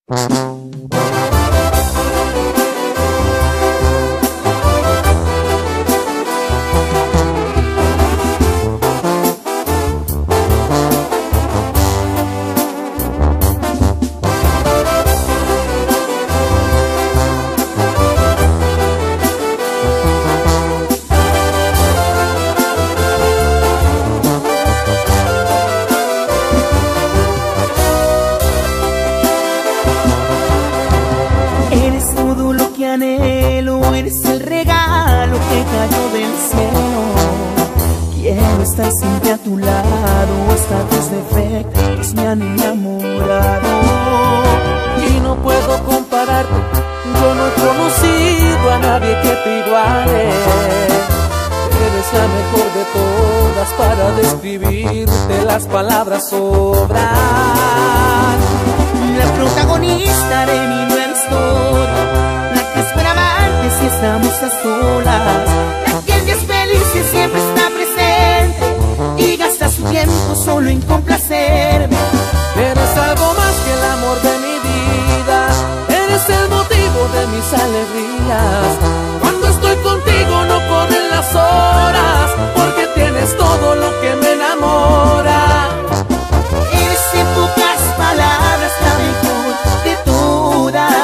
Anhelo, eres el regalo que cayó del cielo. Quiero estar siempre a tu lado, hasta tus defectos me han enamorado. Y no puedo compararte, yo no he conocido a nadie que te iguale. Eres la mejor de todas, para describirte las palabras sobran. La protagonista de mi nueva historia, espera amarte si estamos a solas, la que en días felices siempre está presente y gasta su tiempo solo en complacerme. Eres algo más que el amor de mi vida, eres el motivo de mis alegrías. Cuando estoy contigo no corren las horas, porque tienes todo lo que me enamora. Eres en pocas palabras la mejor de todas.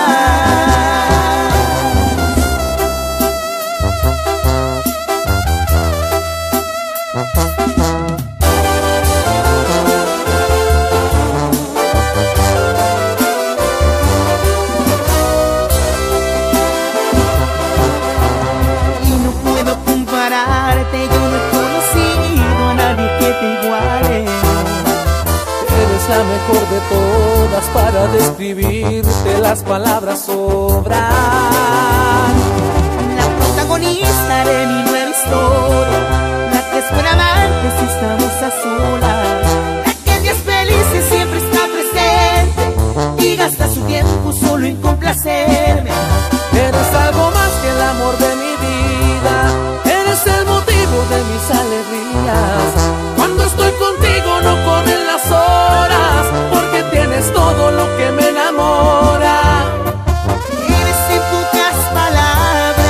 La mejor de todas, para describirte las palabras sobran. La protagonista de mi nueva historia, la que espera amarte si estamos a solas, la que en días felices siempre está presente y gasta su tiempo solo en complacerme. Eres algo más que el amor de mi vida, eres el motivo de mis alegrías. Cuando estoy contigo no corren las horas, porque tienes todo lo que me enamora. Eres en pocas palabras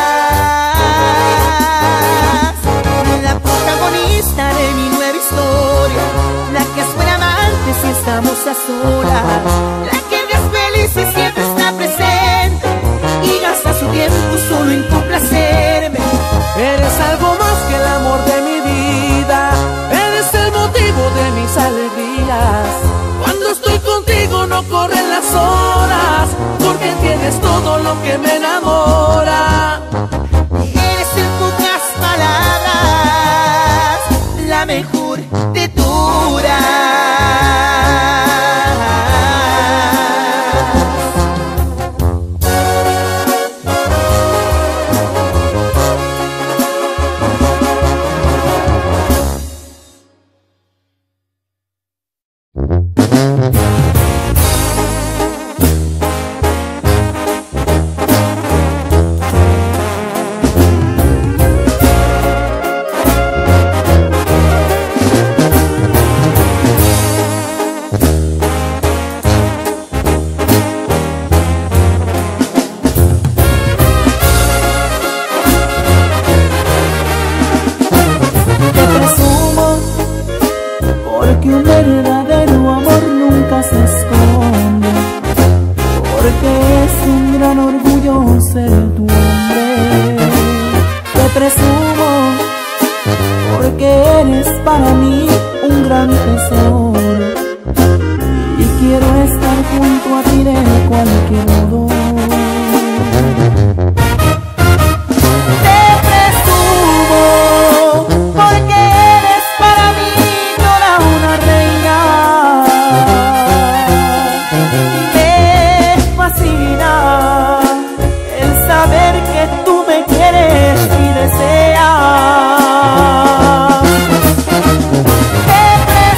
la protagonista de mi nueva historia, la que espera amarte si estamos a solas, la que en días felices siempre está presente y gasta su tiempo solo en complacerme. Eres algo más que el amor de mi vida, eres el motivo de mis alegrías. Cuando estoy contigo no corren las horas, porque tienes todo lo que me enamora. Eres en pocas palabras la mejor de todas.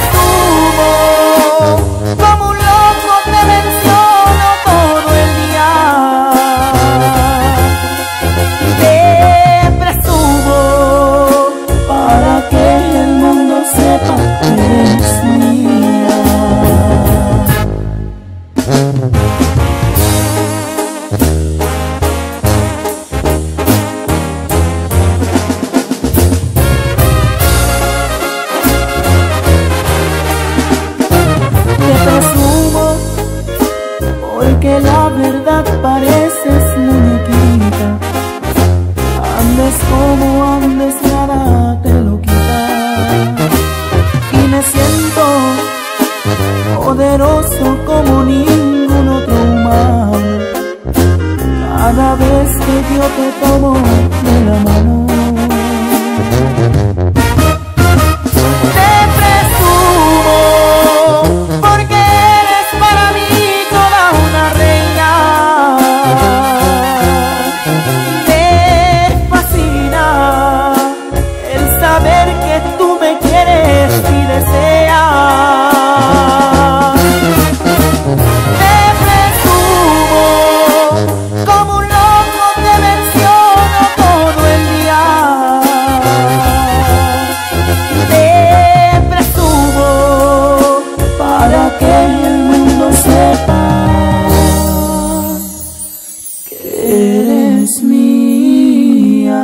Como un loco te menciono todo el día. Porque la verdad pareces muñequita, andes como andes nada te lo quita. Y me siento poderoso como ningún otro humano cada vez que yo te tomo de la mano. Te presumo porque eres para mí toda una reina. Me fascina el saber que tú me quieres y deseas. Te presumo como un loco, te menciono todo el día. Te presumo para que el mundo sepa que eres mía.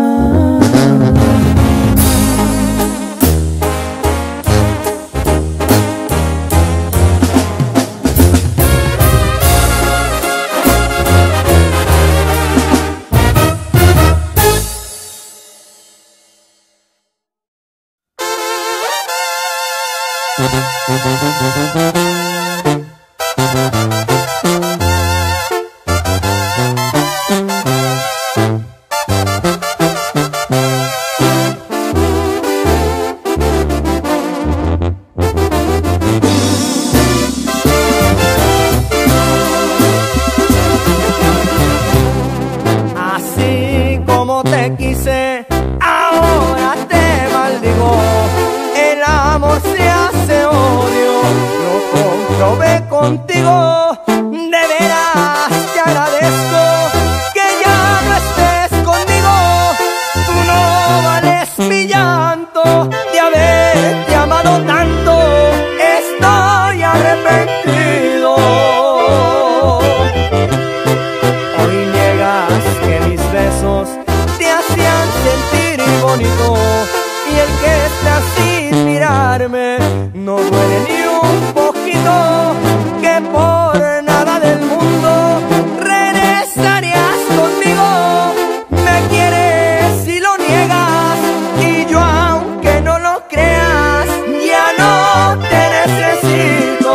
Así como te quise, ahora te maldigo. El amor se hace odio, lo comprobé contigo. De veras te agradezco que ya no estés conmigo. Tú no vales mi llanto de haberte amado tanto. Estoy arrepentido. Hoy niegas que mis besos te hacían sentir bonito, y el que estás sin mirarme no duele ni un poquito. Que por nada del mundo regresarías conmigo. Me quieres y lo niegas, y yo aunque no lo creas ya no te necesito.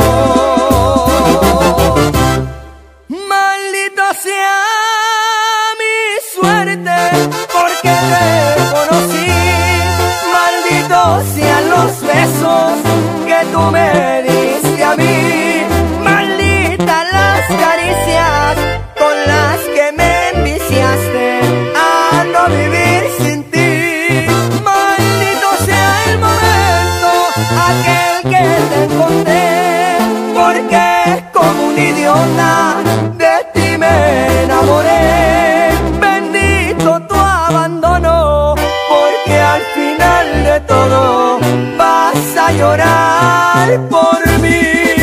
Maldito sea mi suerte porque te conocí. Malditos sean los besos que tú me diste a mí. Malditas las caricias con las que me enviciaste a no vivir sin ti. Maldito sea el momento aquel que te encontré, porque como un idiota de ti me enamoré. Bendito tu abandono, porque al final de todo vas a llorar por mí.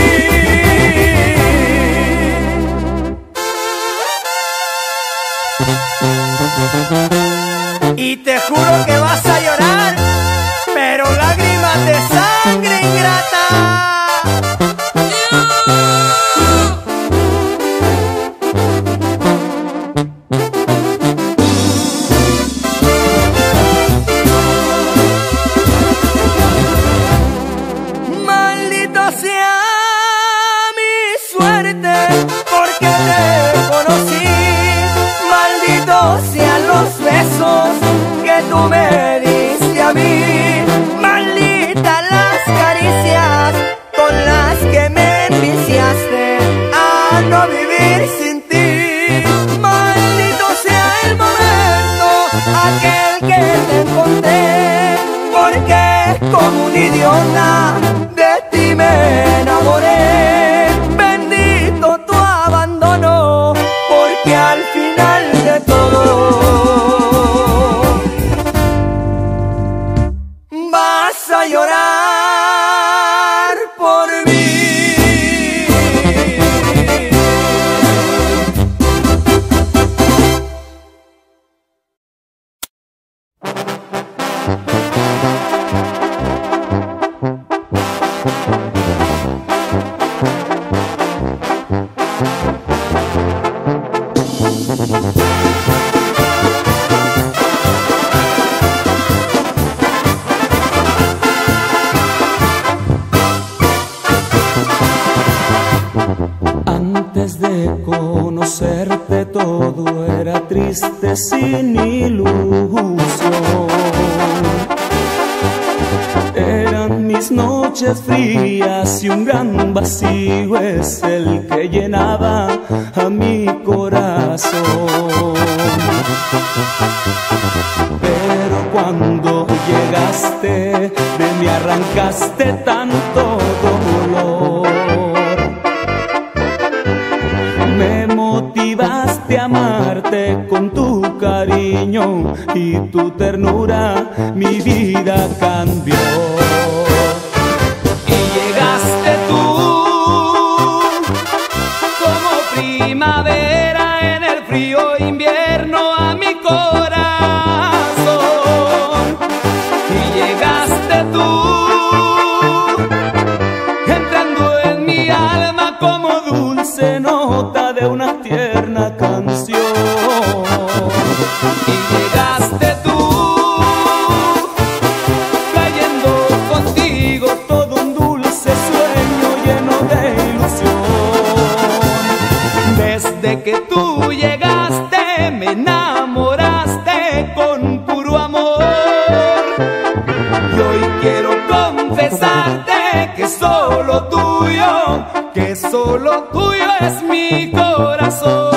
Y te juro que vas a llorar, pero lágrimas de sangre ingrata. Maldito sea mi suerte porque te conocí. Malditos sean los besos que tú me diste a mí. Malditas las caricias con las que me enviciaste a no vivir sin ti. Maldito sea el momento aquel que te encontré, porque como un idiota de ti me enamoré. Bendito tu abandono, porque al final de todo vas a llorar por mí. Antes de conocerte todo era triste sin ilusión. Eran mis noches frías y un gran vacío es el que llenaba a mi corazón. Pero cuando llegaste de mí arrancaste tanto dolor. Me motivaste a amarte con tu cariño y tu ternura mi vida cambió. Y llegaste tú como primavera en el frío invierno a mi corazón. Y llegaste tú entrando en mi alma como dulce nota de una tierna canción. Y llegaste tú trayendo contigo todo un dulce sueño lleno de ilusión. Desde que tú llegaste me enamoraste con puro amor. Y hoy quiero confesarte que solo tuyo es mi corazón.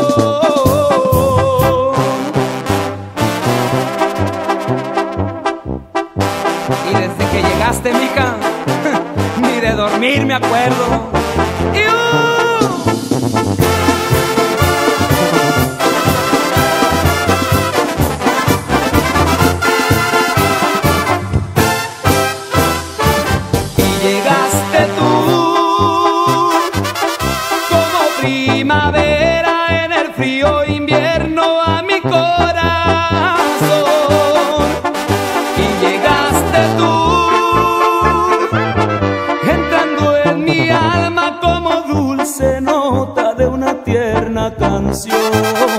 Y desde que llegaste, mija, ni de dormir me acuerdo. Primavera en el frío invierno a mi corazón. Y llegaste tú entrando en mi alma como dulce nota de una tierna canción.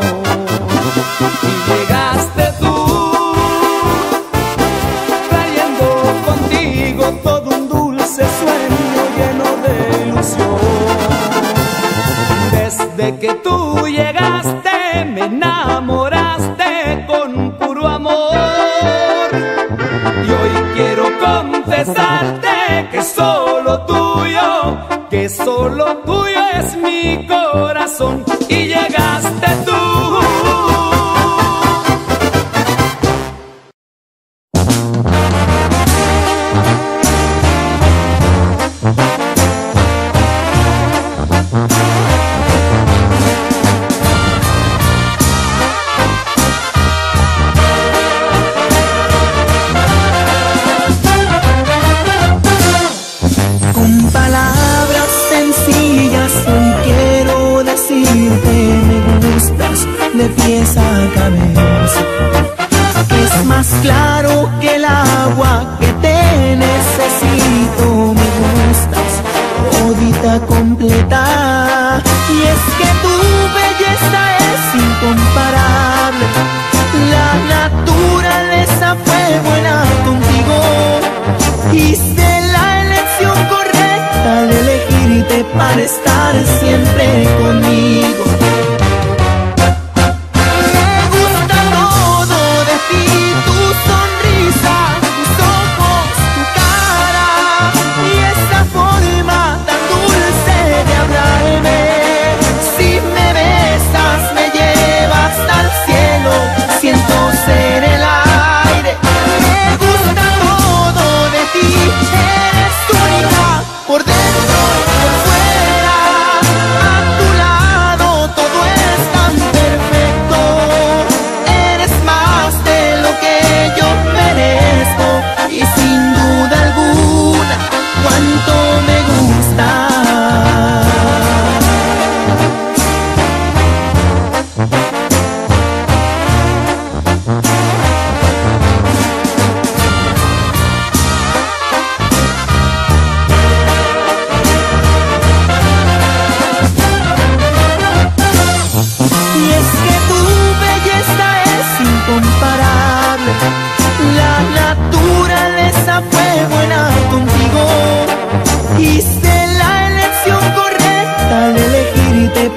Y llegaste tú trayendo contigo todo un dulce sueño lleno de ilusión. Desde que tú llegaste me enamoraste con puro amor. Y hoy quiero confesarte que solo tuyo es mi corazón. Y llegaste tú. De pies a cabeza, es más claro que el agua que te necesito. Me gustas todita completa, y es que tu belleza es incomparable. La naturaleza fue buena contigo, hice la elección correcta al elegirte para estar siempre conmigo. Por dentro y por fuera.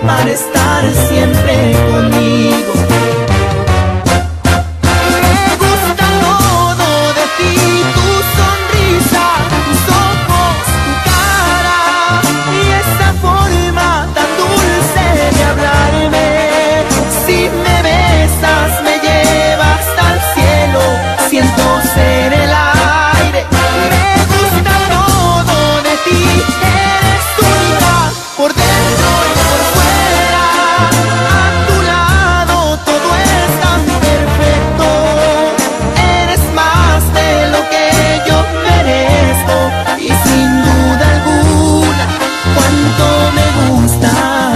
para estar siempre conmigo. Me gusta todo de ti, tu sonrisa, tus ojos, tu cara y esa forma tan dulce de hablarme. Si me besas me llevas al cielo, siento ser el aire. Me gusta todo de ti, eres única por dentro y por fuera. A tu lado todo es tan perfecto. Eres más de lo que yo merezco y sin duda alguna cuánto me gusta.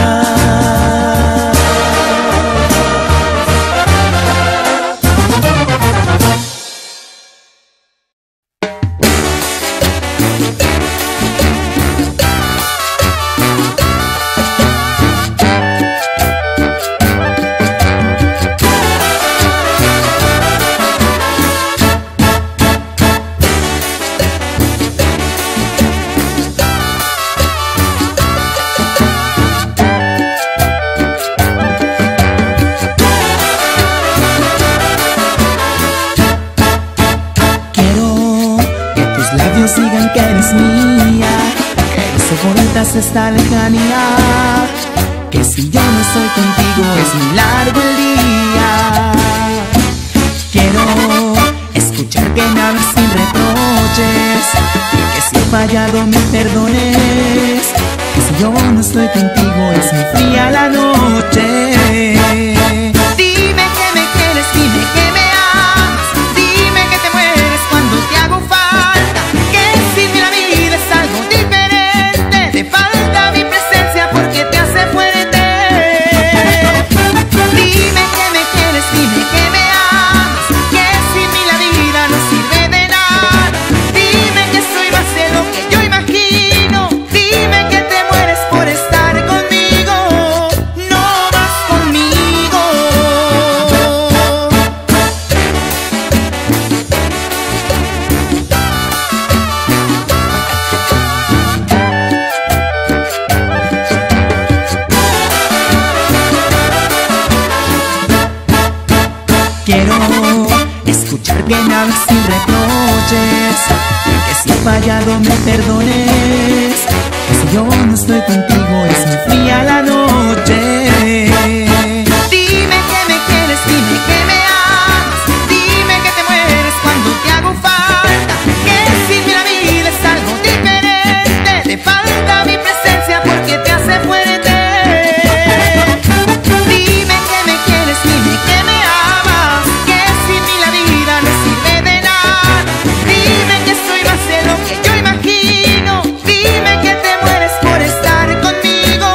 Digan que eres mía, que soportas esta lejanía, que si yo no estoy contigo es muy largo el día. Quiero escuchar que me hables sin reproches, que si he fallado me perdones, que si yo no estoy contigo es muy fría la noche. Dime que me quieres, dime que me amas, dime que te mueres cuando te hago falta. Te falta mi presencia porque te hace fuerte. Dime que me quieres, dime que me amas, que sin mí la vida no sirve de nada. Dime que soy más de lo que yo imagino. Dime que te mueres por estar conmigo. No vas conmigo. Quiero escuchar que me hables sin reproches, que si he fallado me perdones, que si yo no estoy contigo es muy fría la noche. Dime que me quieres, dime que me amas, dime que te mueres cuando te hago falta, que sin mí la vida es algo diferente. Te falta mi presencia porque te hace fuerte. Dime que me quieres, dime que me amas, que sin mí la vida no sirve de nada. Dime que soy más de lo que yo imagino. Dime que te mueres por estar conmigo.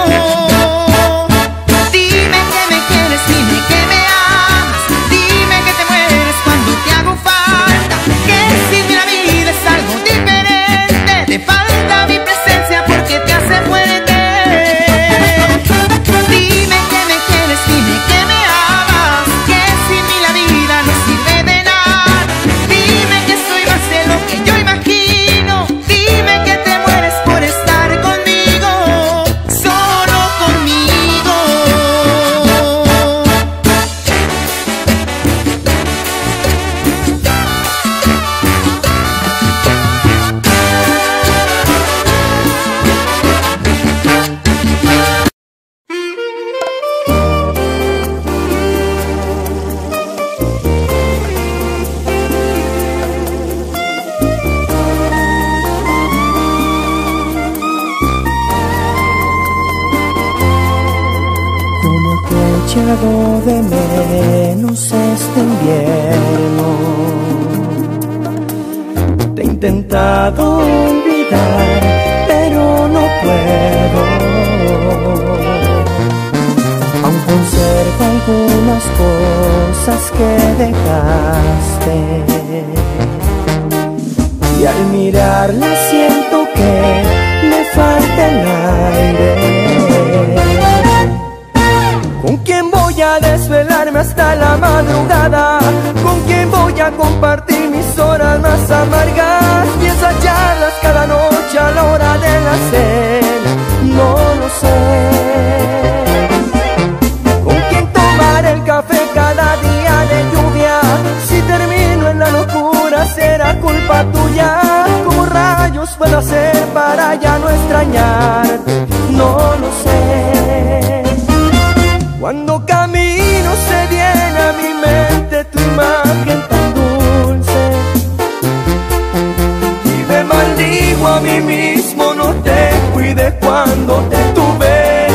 Dime que me quieres, dime que me amas, dime que te mueres cuando te hago falta, que sin mí la vida es algo diferente. Te falta mi presencia porque te hace fuerte. Dime que me quieres, dime que me amas, que sin mí la vida no sirve de nada. Dime que soy más de lo que yo imagino. Dime que te mueres por estar conmigo, solo conmigo. Como te he echado de menos este invierno, te he intentado olvidar, pero no puedo. Aún conservo algunas cosas que dejaste, y al mirarla siento que me falta el aire. ¿Con quién voy a desvelarme hasta la madrugada? ¿Con quién voy a compartir mis horas más amargas? Y esas charlas cada noche a la hora de la cena, no lo sé. Cuando camino se viene a mi mente tu imagen tan dulce y me maldigo a mí mismo, no te cuide cuando te tuve.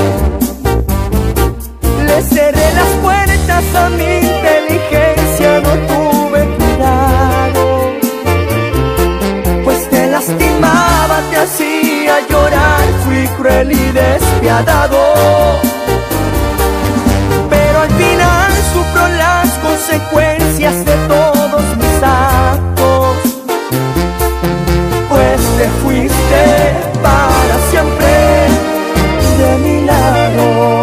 Le cerré las puertas a mi inteligencia, no tuve cuidado, pues te lastimaba, te hacía llorar, fui cruel y despiadado. Pero al final sufro las consecuencias de todos mis actos, pues te fuiste para siempre de mi lado.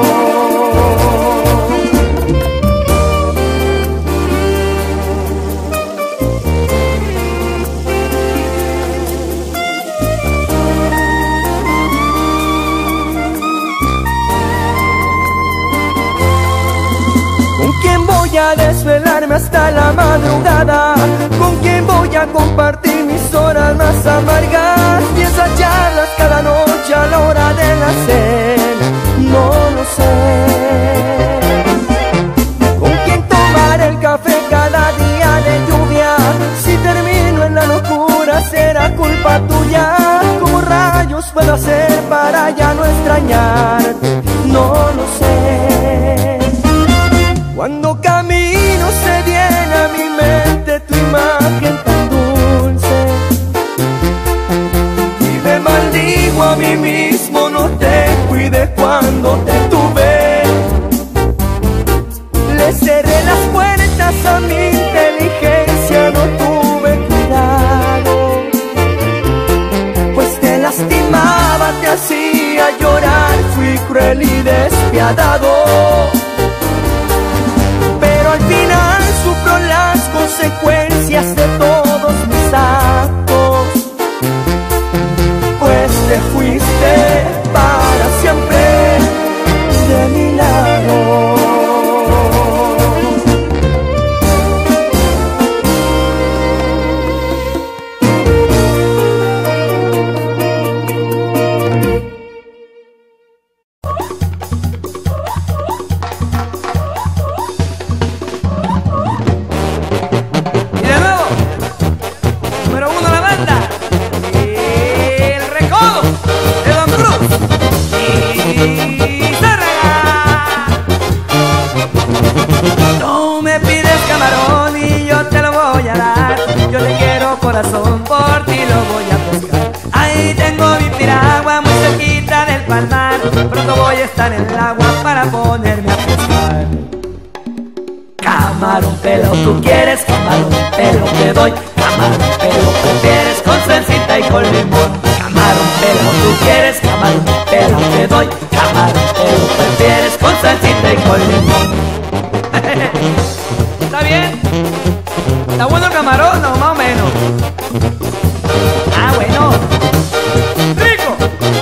A desvelarme hasta la madrugada, con quien voy a compartir mis horas más amargas y esas charlas cada noche a la hora de la cena, no lo sé. Con quien tomar el café cada día de lluvia, si termino en la locura será culpa tuya. ¿Cómo rayos puedo hacer para ya no extrañarte? No lo sé. Cuando camino se viene a mi mente tu imagen tan dulce y me maldigo a mí mismo, no te cuide cuando te tuve. Le cerré las puertas a mi inteligencia, no tuve cuidado, pues te lastimaba, te hacía llorar, fui cruel y despiadado. Al final sufro las consecuencias de todos mis actos, pues te fuiste para siempre de mi lado. Corazón, por ti lo voy a pescar. Ahí tengo mi piragua muy cerquita del palmar. Pronto voy a estar en el agua para ponerme a pescar. Camarón pelo, tú quieres camarón pelo, te doy. Camarón pelo, prefieres con salsita y con limón. Camarón pelo, tú quieres camarón pelo, te doy. Camarón pelo, prefieres con salsita y con limón. ¿Está bien? ¿Está bueno el camarón o más o menos? Ah, bueno. ¡Rico!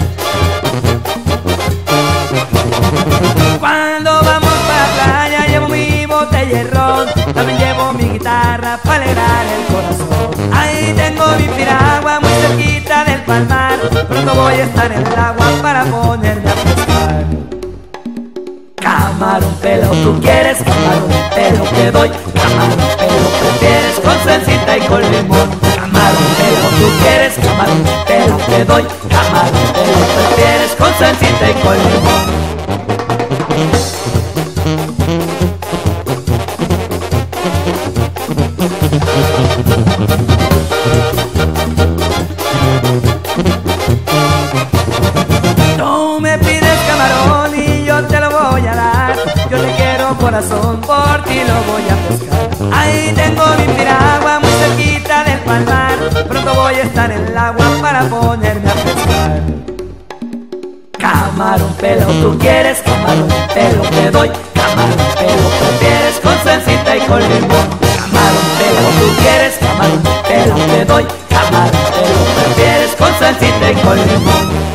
Cuando vamos para la playa llevo mi botella de ron, también llevo mi guitarra para alegrar el corazón. Ahí tengo mi piragua muy cerquita del palmar. Pronto voy a estar en el agua para ponerme a pescar. Camarón pelo, tú quieres camarón pelo, te doy. Camarón pelo, prefieres con salsita y con limón. Camarón pelo, tú quieres camarón pelo, te doy. Camarón pelo, prefieres con salsita y con limón. Tú me pides camarón y yo te lo voy a dar. Yo te quiero corazón, por ti lo voy a pescar. Ahí tengo mi piragua muy cerquita del palmar. Pronto voy a estar en el agua para ponerme a pescar. Camarón pelo, tú quieres camarón pelo, te doy. Camarón pelo, prefieres con salsita y con limón. Camarón pelo, tú quieres camarón pelo, te doy. Camarón pelo, prefieres con salsita y con limón.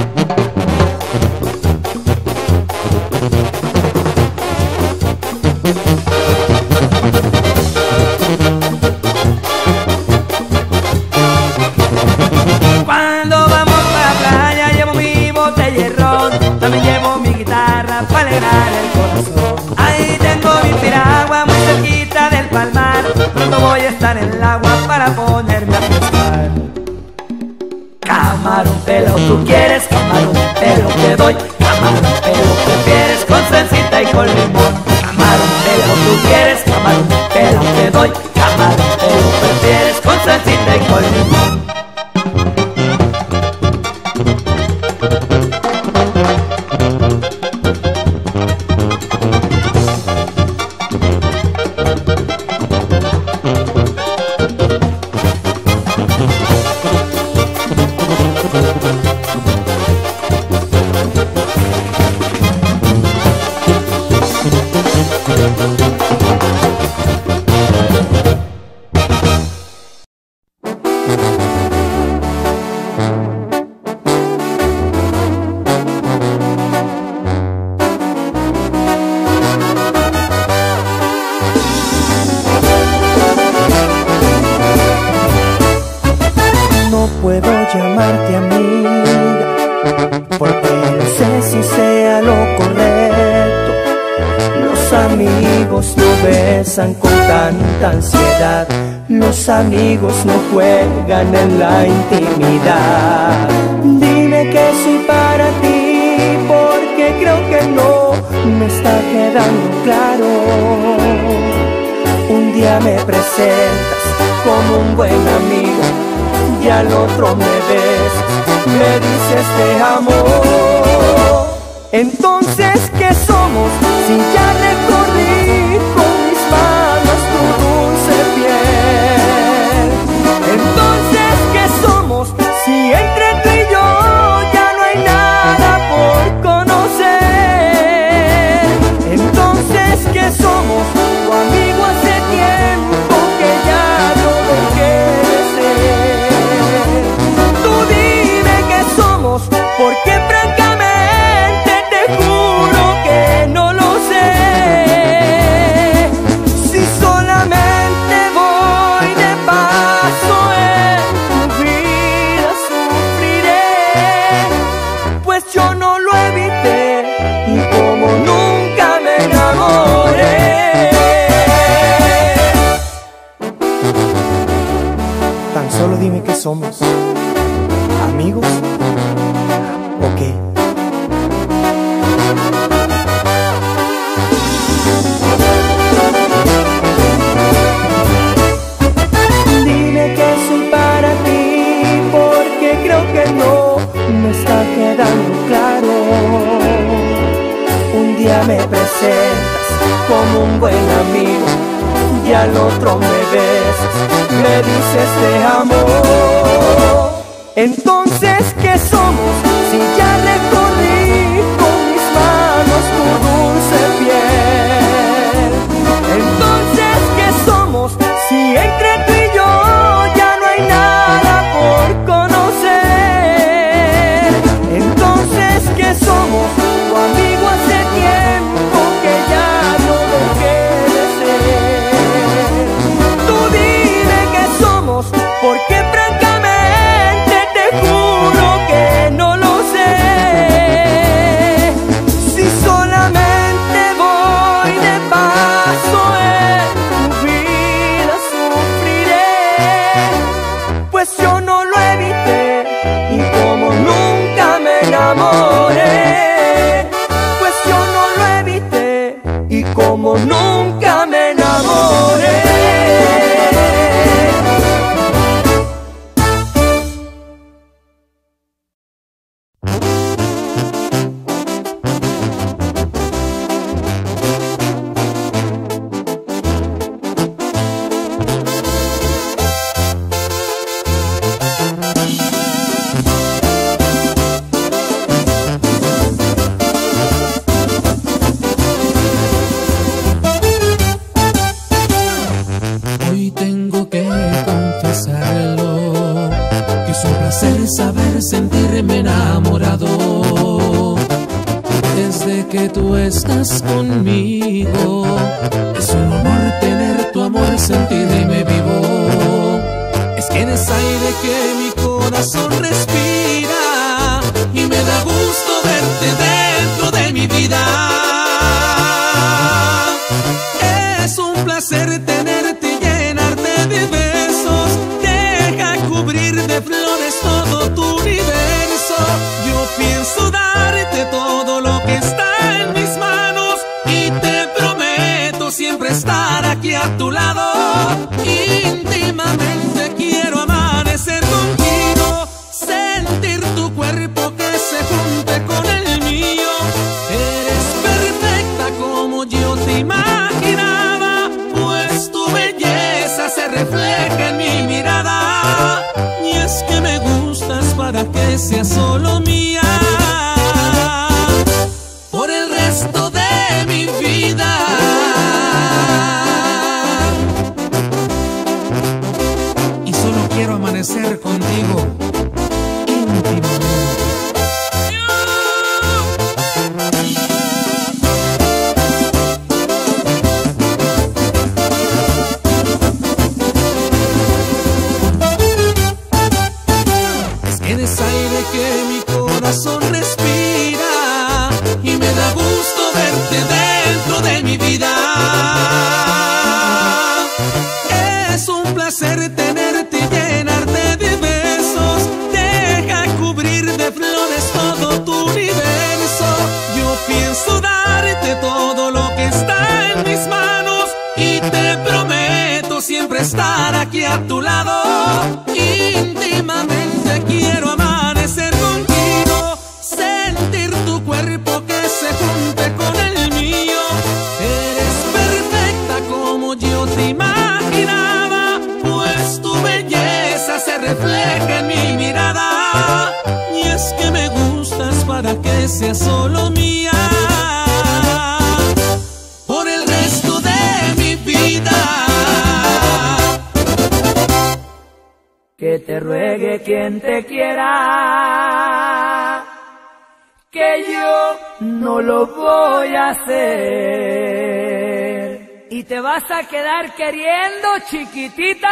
Cuando vamos para la playa llevo mi botella de ron, también llevo mi guitarra para alegrar el corazón. corazón. Ahí tengo mi piragua muy cerquita del palmar. Pronto voy a estar en el agua para ponerme a pescar. Camarón pelo, tú quieres camarón pelo, te doy. Camarón pelo, prefieres con salsita y con limón. Camarón pelo, tú quieres camarón pelo, te doy. Camarón pelo, prefieres con salsita y con limón. Llamarte amiga, porque no sé si sea lo correcto. Los amigos no besan con tanta ansiedad, los amigos no juegan en la intimidad. Dime que soy para ti, porque creo que no me está quedando claro. Un día me presentas como un buen amigo y al otro me besas, me dices te amo. Entonces, ¿qué somos si ya recorrí con mis manos tu dulce piel? Entonces, ¿qué somos si entre tú y yo ya no hay nada por conocer? Entonces, ¿qué somos? Tu amigo hace tiempo que ya no dejé de ser. Tú dime qué somos, porque francamente te juro que no lo sé. Si solamente voy de paso en tu vida sufriré, pues yo no lo evité y como nunca me enamoré. Tan solo dime qué somos, ¿amigos o qué? Dime que soy para ti, porque creo que no me está quedando claro. Un día me presentas como un buen amigo y al otro me besas, me dices te amo. Entonces, ¿qué somos si ya recorrí con mis manos tu dulce piel? Entonces, ¿qué somos si entre tú y yo ya no hay nada por conocer? Entonces, ¿qué somos? Tu amigo hace tiempo que ya no dejé de ser. Tú dime qué somos, porque francamente te juro que no lo sé. Si solamente voy de paso en tu vida sufriré, pues yo no lo evité y como nunca me enamoré, pues yo no lo evité y como nunca me enamoré. Hoy tengo que confesarlo, que es un placer saber sentirme enamorado. Desde que tú estás conmigo, es un honor tener tu amor, sentirme vivo. Es que eres aire que mi corazón respira y me da gusto verte dentro de mi vida. estar aquí a tu lado. Íntimamente quiero amanecer contigo, sentir tu cuerpo que se junte con el mío. Eres perfecta como yo te imaginaba, pues tu belleza se refleja en mi mirada. Y es que me gustas para que seas solo mía por el resto de mi vida. Y solo quiero amanecer contigo íntimamente. Eres aire que mi corazón respira y me da gusto verte dentro de mi vida. Es un placer tenerte y llenarte de besos. Deja cubrir de flores todo tu universo. Yo pienso darte todo lo que está en mis manos y te prometo siempre estar aquí a tu lado. Íntimamente quiero amanecer contigo, sentir tu cuerpo que se junte con el mío. Eres perfecta como yo te imaginaba, pues tu belleza se refleja en mi mirada. Y es que me gustas para que seas solo mía por el resto de mi vida. Que te ruegue quien te quiera, que yo no lo voy a hacer. Y te vas a quedar queriendo, chiquitita.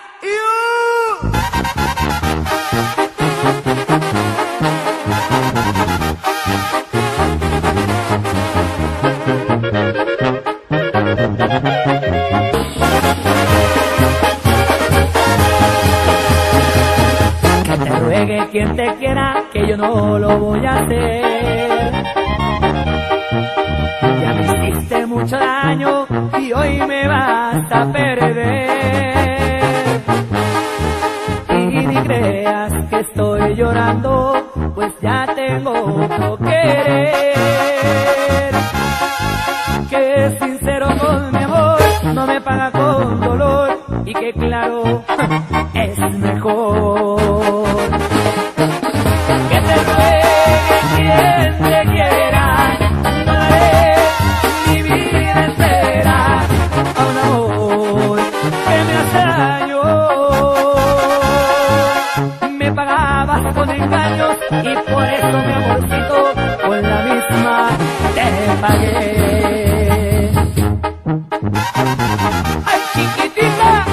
Que te ruegue quien te quiera, que yo no lo voy a hacer. Ya me hiciste mucho daño y hoy me vas a perder. Y ni creas que estoy llorando, pues ya tengo otro querer. Que es sincero con mi amor, no me paga con dolor, y que claro, es mejor. Que te ruegue quien te quiera, no daré mi vida entera a un amor que me hace daño. Me pagabas con engaños y por eso mi amorcito con la misma te pagué. ¡Ay, chiquitita!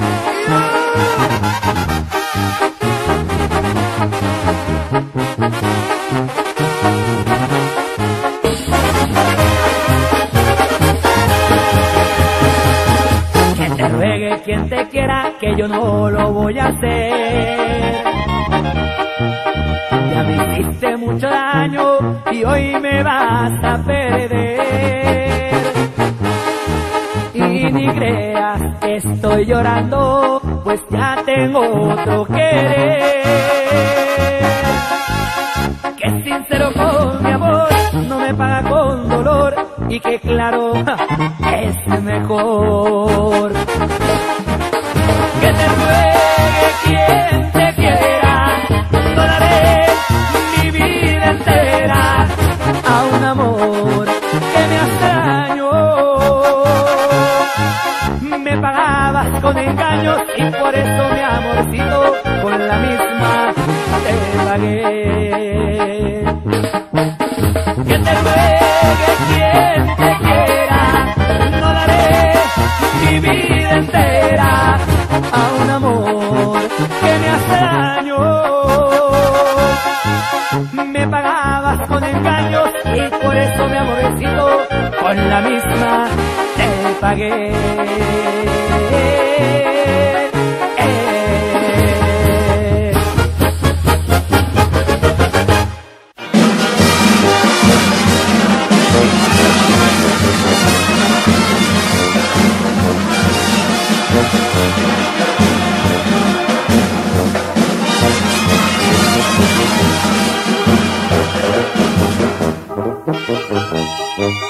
Que te ruegue quien te quiera, que yo no lo voy a hacer. Ya me hiciste mucho daño y hoy me vas a perder. Y ni creas que estoy llorando, pues ya tengo otro querer. Que es sincero con mi amor, no me paga con dolor, y que claro, es mejor. Que te ruegue quien te quiera, no daré mi vida entera a un amor que me hace daño. Me pagabas con engaños y por eso mi amorcito con la misma te pagué. Que te ruegue quien te quiera, no daré mi vida entera a un amor que me hace daño. Me pagabas con engaños y por eso mi amorcito con la misma te pagué.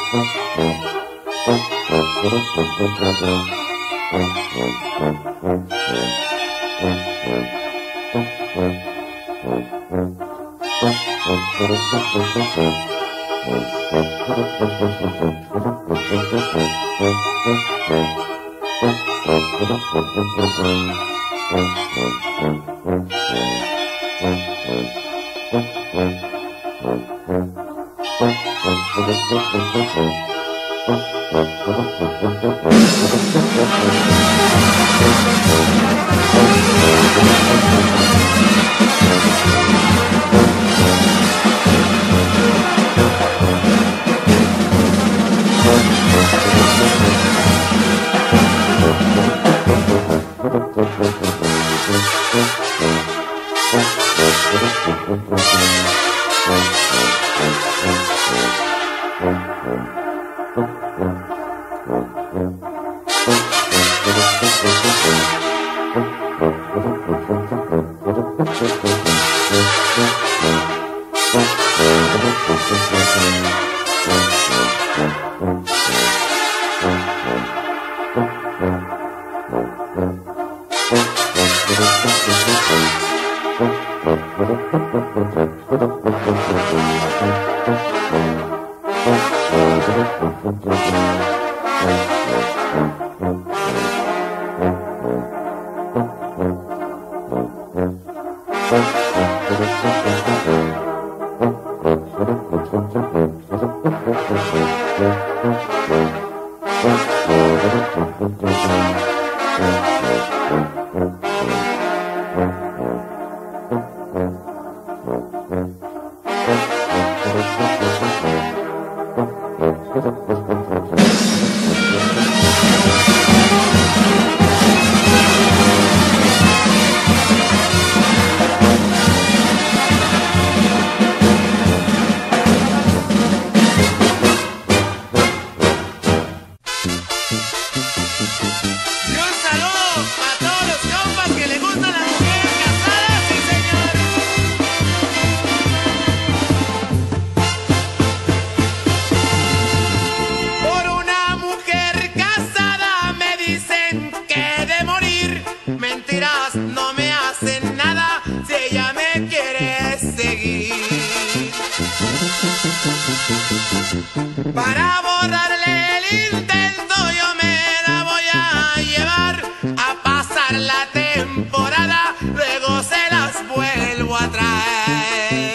Para borrarle el intento yo me la voy a llevar a pasar la temporada, luego se las vuelvo a traer.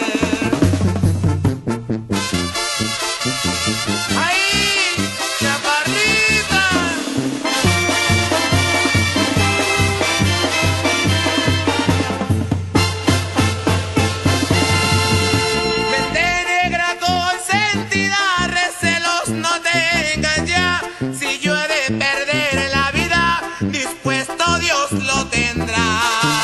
¡Ay, chaparrita! Vente negra consentida, recelos no tengas ya. Si yo he de perder la vida, dispuesto Dios lo tendrá.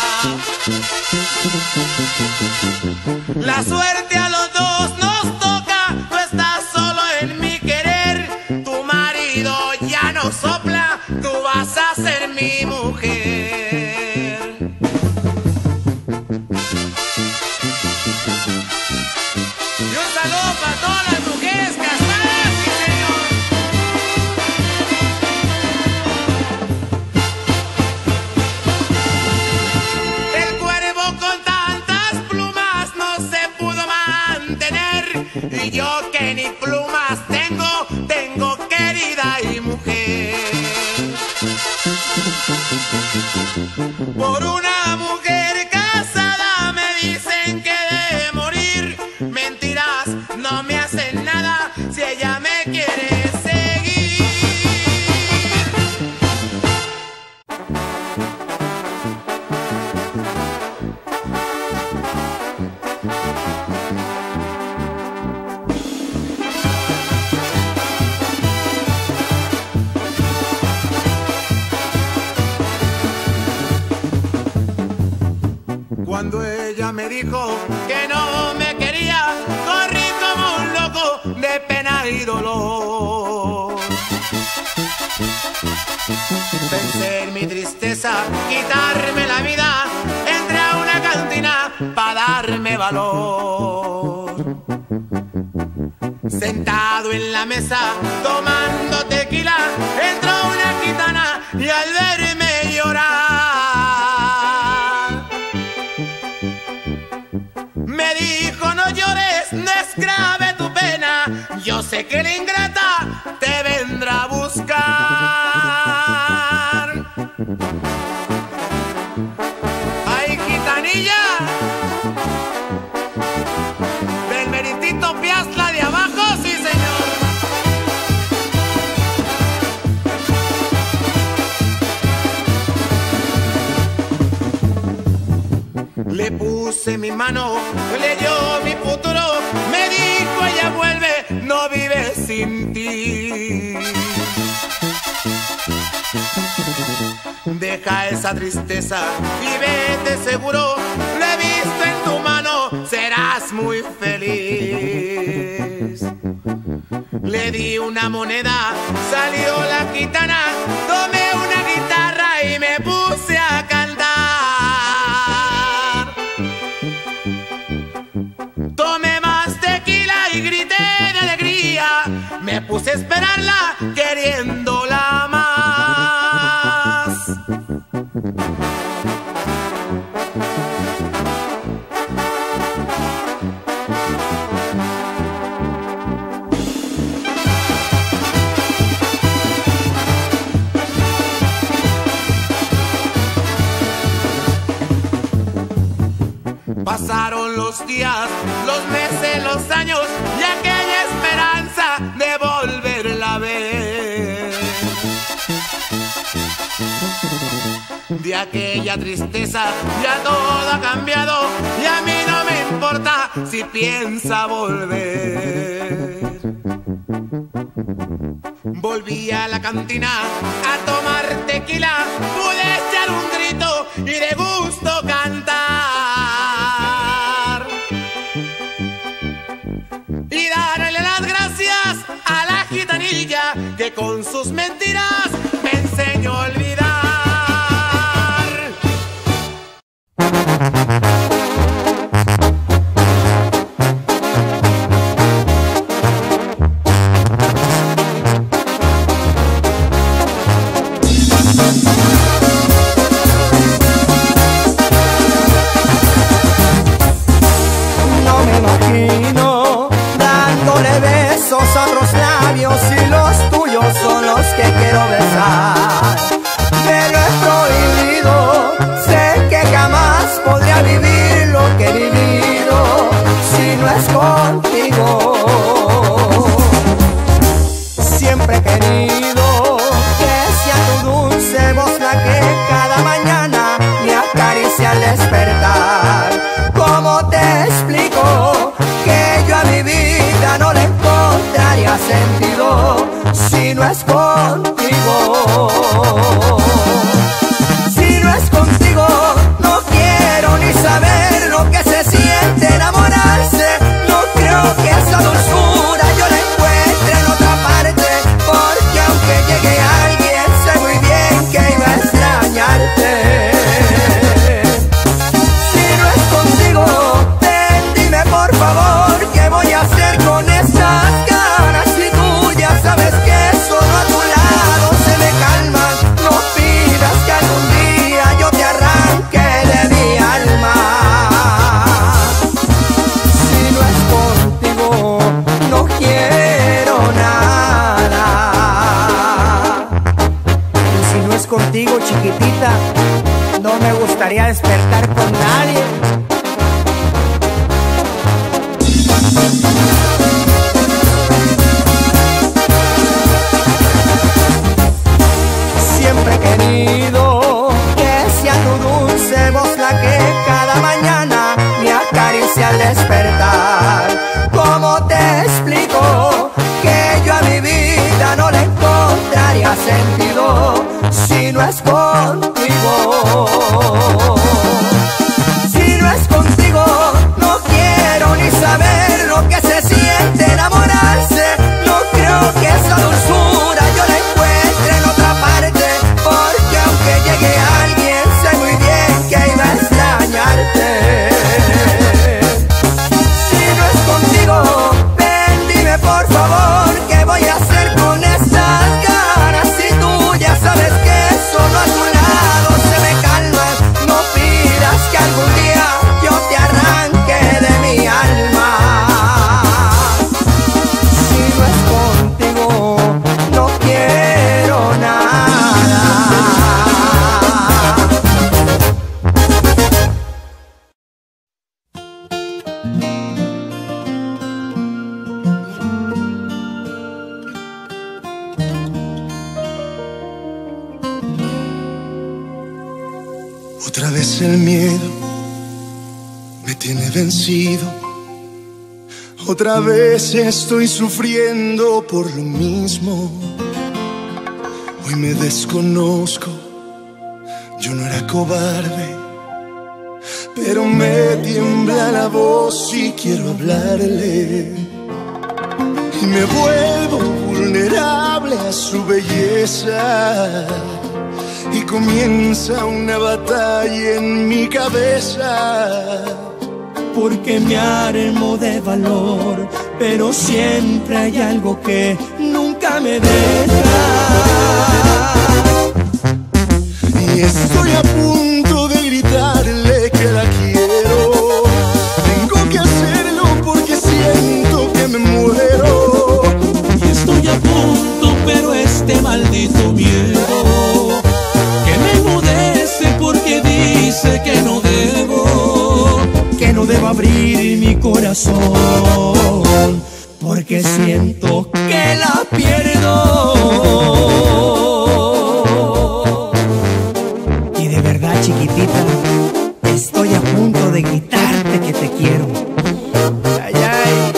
La suerte a los dos nos toca, tú estás solo en mi querer. Tu marido ya no sopla, tú vas a ser mi mujer. Y un saludo para todas las mujeres casadas, sí señor. El cuervo con tantas plumas no se pudo mantener, y yo que ni plumas tengo querida y mujer. Por una mujer casada me dicen que he de morir. Mentiras no me hacen nada si ella me quiere seguir. Cuando ella me dijo que no me quería, corrí como un loco de pena y dolor. Pensé en mi tristeza, quitarme la vida, entré a una cantina para darme valor. Sentado en la mesa tomando tequila, entró una gitana y al verme llorar me dijo: no llores, no es grave tu pena, yo sé que la ingrata te vendrá a buscar. ¡Ay, gitanilla! Del meritito Piazla de abajo, sí señor. Le puse mi mano, le dio mi futuro, me dijo: ella vuelve, no vive sin ti. Deja esa tristeza y vete seguro, lo he visto en tu mano, serás muy feliz. Le di una moneda, salió la gitana, tomé una guitarra y me puse a cantar. Tomé más tequila y grité de alegría, me puse a esperarla queriéndola más. Pasaron los días, los meses, los años y aquella esperanza de volverla a ver. De aquella tristeza ya todo ha cambiado y a mí no me importa si piensa volver. Volví a la cantina a tomar tequila, pude echar un grito y de gusto cantar. Y darle las gracias a la gitanilla que con sus mentiras me enseñó a olvidar. Y los tuyos son los que quiero besar. Me lo he prohibido, sé que jamás podría vivir lo que he vivido si no es contigo. Siempre he querido que sea tu dulce voz la que cada mañana me acaricia al despertar. ¿Cómo te explico que yo a mi vida no le encontraría sentido si no es contigo? Si no es contigo, no quiero ni saber lo que se siente enamorarse. No creo que esa dulzura yo la encuentre en otra parte, porque aunque llegue alguien, sé muy bien que iba a extrañarte. Si no es contigo, ven, dime por favor, ¿qué voy a hacer con esas ganas? Si tú ya sabes que solo a tu lado se me calman. No pidas que algún día yo te arranque de mi alma. Si no es contigo, no quiero nada. Y si no es contigo, chiquitita, no me gustaría despertar con nadie. Siempre he querido que sea tu dulce voz la que cada mañana me acaricia al despertar. ¿Cómo te explico que yo a mi vida no le encontraría sentido si no es contigo? Otra vez el miedo me tiene vencido. Otra vez estoy sufriendo por lo mismo. Hoy me desconozco, yo no era cobarde, pero me tiembla la voz y quiero hablarle. Y me vuelvo vulnerable a su belleza. Y comienza una batalla en mi cabeza. Porque me armo de valor, pero siempre hay algo que nunca me deja. Y estoy a punto de gritarle que la quiero. Tengo que hacerlo porque siento que me muero. Y estoy a punto, pero este maldito miedo que me enmudece porque dice que no debo abrir mi corazón, porque siento que la pierdo. Y de verdad, chiquitita, estoy a punto de gritarte que te quiero. Ay, ay.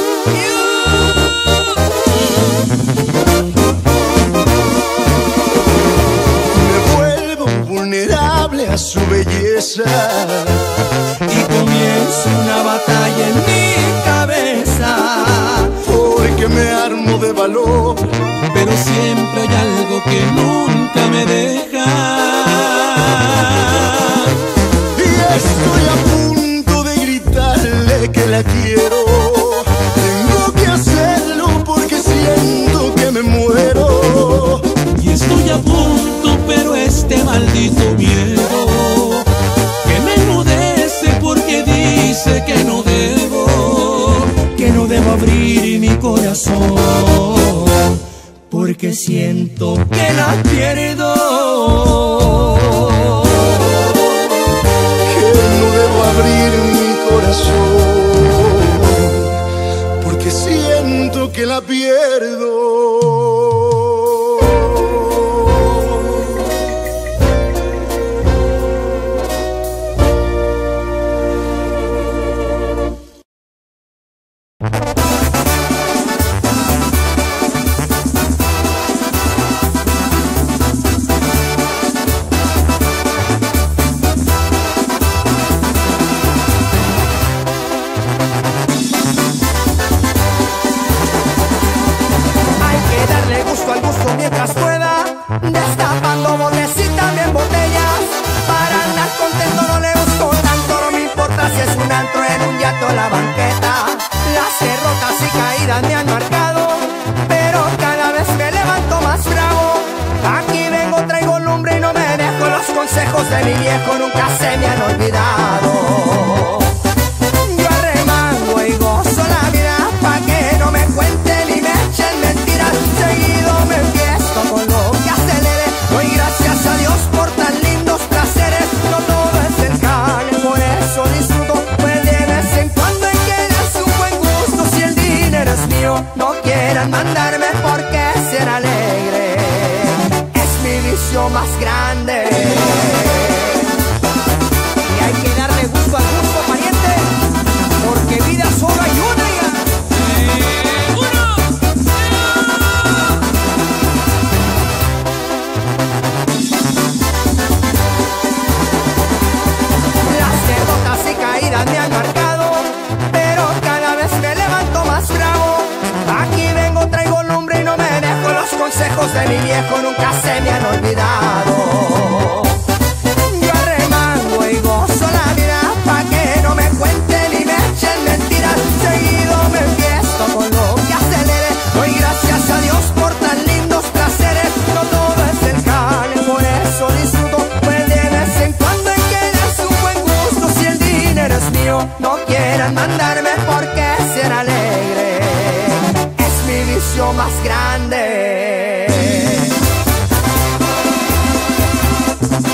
Me vuelvo vulnerable a su belleza. Y comienza una batalla en mi cabeza. Porque me armo de valor, pero siempre hay algo que nunca me deja. y estoy a punto de gritarle que la quiero. Tengo que hacerlo porque siento que me muero. Y estoy a punto, pero este maldito miedo que me enmudece porque dice que no debo abrir mi corazón, porque siento que la pierdo. Que no debo abrir mi corazón, porque siento que la pierdo. La banqueta, las derrotas y caídas me han marcado, pero cada vez me levanto más bravo. Aquí vengo, traigo lumbre y no me dejo. Los consejos de mi viejo nunca se me han olvidado. Yo arremango y gozo la vida, pa' que no me cuenten y me echen mentiras. Seguido me enfiesto con lo que acelere. Doy gracias a Dios por tan lindos placeres. No todo es el jale, por eso disfruto. No quieran mandarme porque ser alegre es mi vicio más grande. Y hay que darle gusto al gusto, pariente, porque vida solo hay una ya. Las derrotas y caídas me han marcado, pero cada vez me levanto más bravo. Aquí vengo, traigo lumbre y no me dejo. Los consejos de mi viejo nunca se me han olvidado. Yo arremango y gozo la vida, pa' que no me cuenten y me echen mentiras. Seguido me enfiesto con lo que acelere. Doy gracias a Dios por tan lindos placeres. No todo es el jale, por eso disfruto. Pues de vez en cuando hay que darse un buen gusto. Si el dinero es mío, no quieran mandarme porque ser alegre más grande.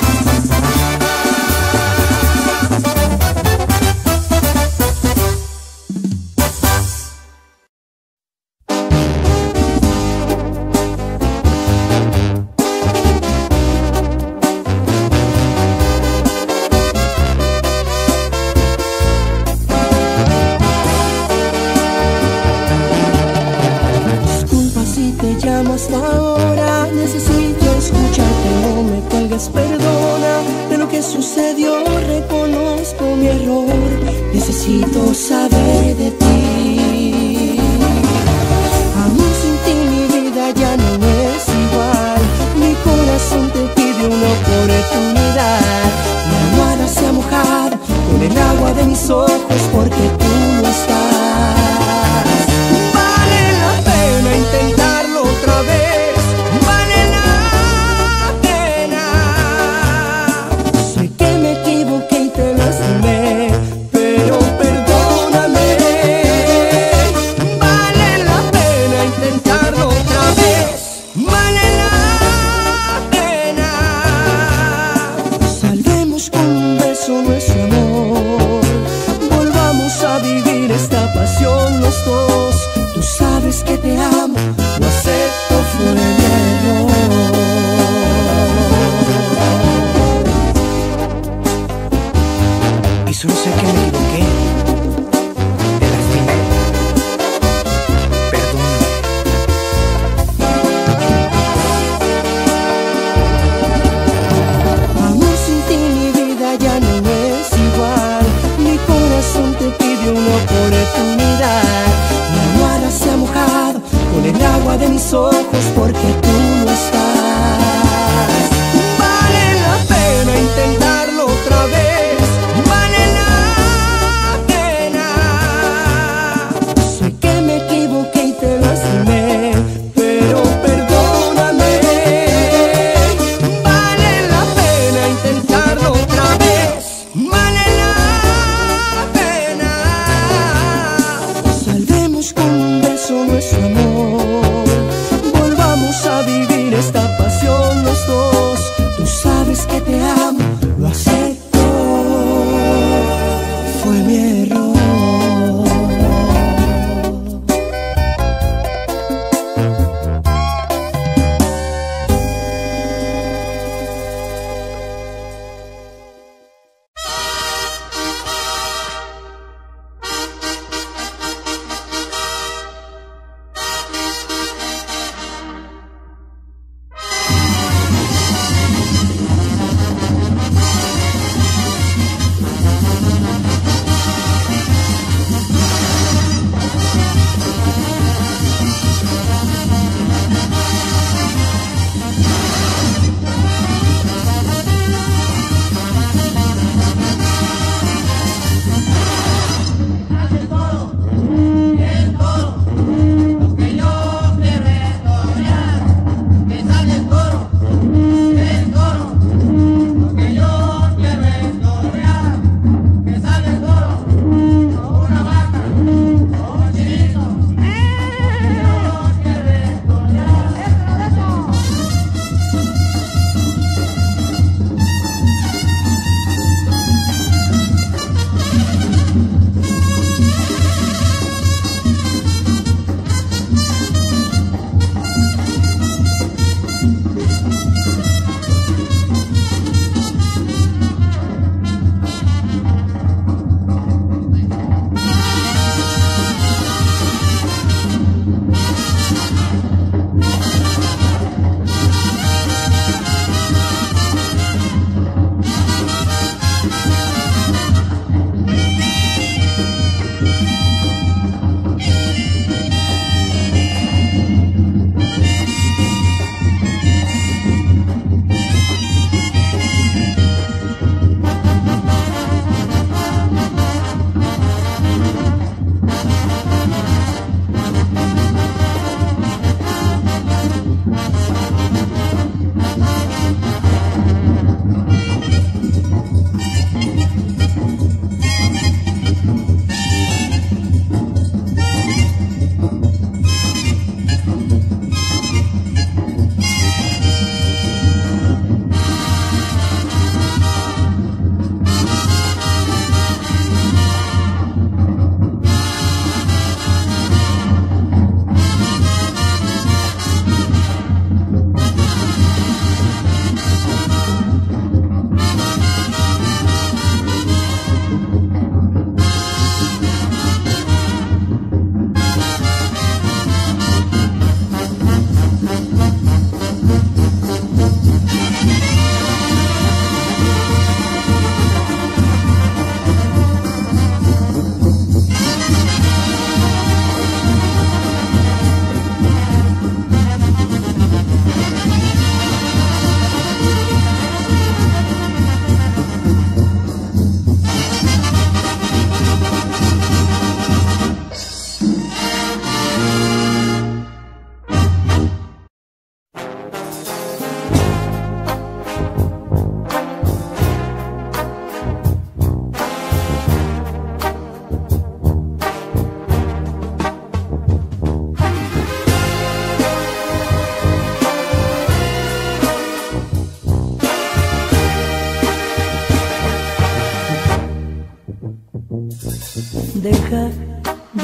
necesito saber de ti. Amor, sin ti mi vida ya no es igual. Mi corazón te pide una oportunidad. Mi almohada se ha mojado con el agua de mis ojos porque tú no estás. Vale la pena intentarlo otra vez. Vale la pena. Sé que me equivoqué y te lastimé, pero perdóname. Vale la pena intentarlo otra vez. Vale la pena. Salvemos con un beso nuestro amor. Volvamos a vivir esta pasión los dos. Tú sabes que te amo, lo acepto, fue mi error. Y solo sé que me equivoqué, te lastimé, perdóname. Amor, sin ti mi vida ya no es igual. Mi corazón te pide una oportunidad. Mi almohada se ha mojado con el agua de mis ojos porque tú no estás. Vale la pena intentarlo otra vez. Vale la pena. Sé que me equivoqué y te lastimé, pero perdóname. Vale la pena intentarlo otra vez. Vale la pena. Salvemos con un beso nuestro amor. Volvamos a vivir esta pasión los dos. Tú sabes que te amo, lo acepto, fue mi error.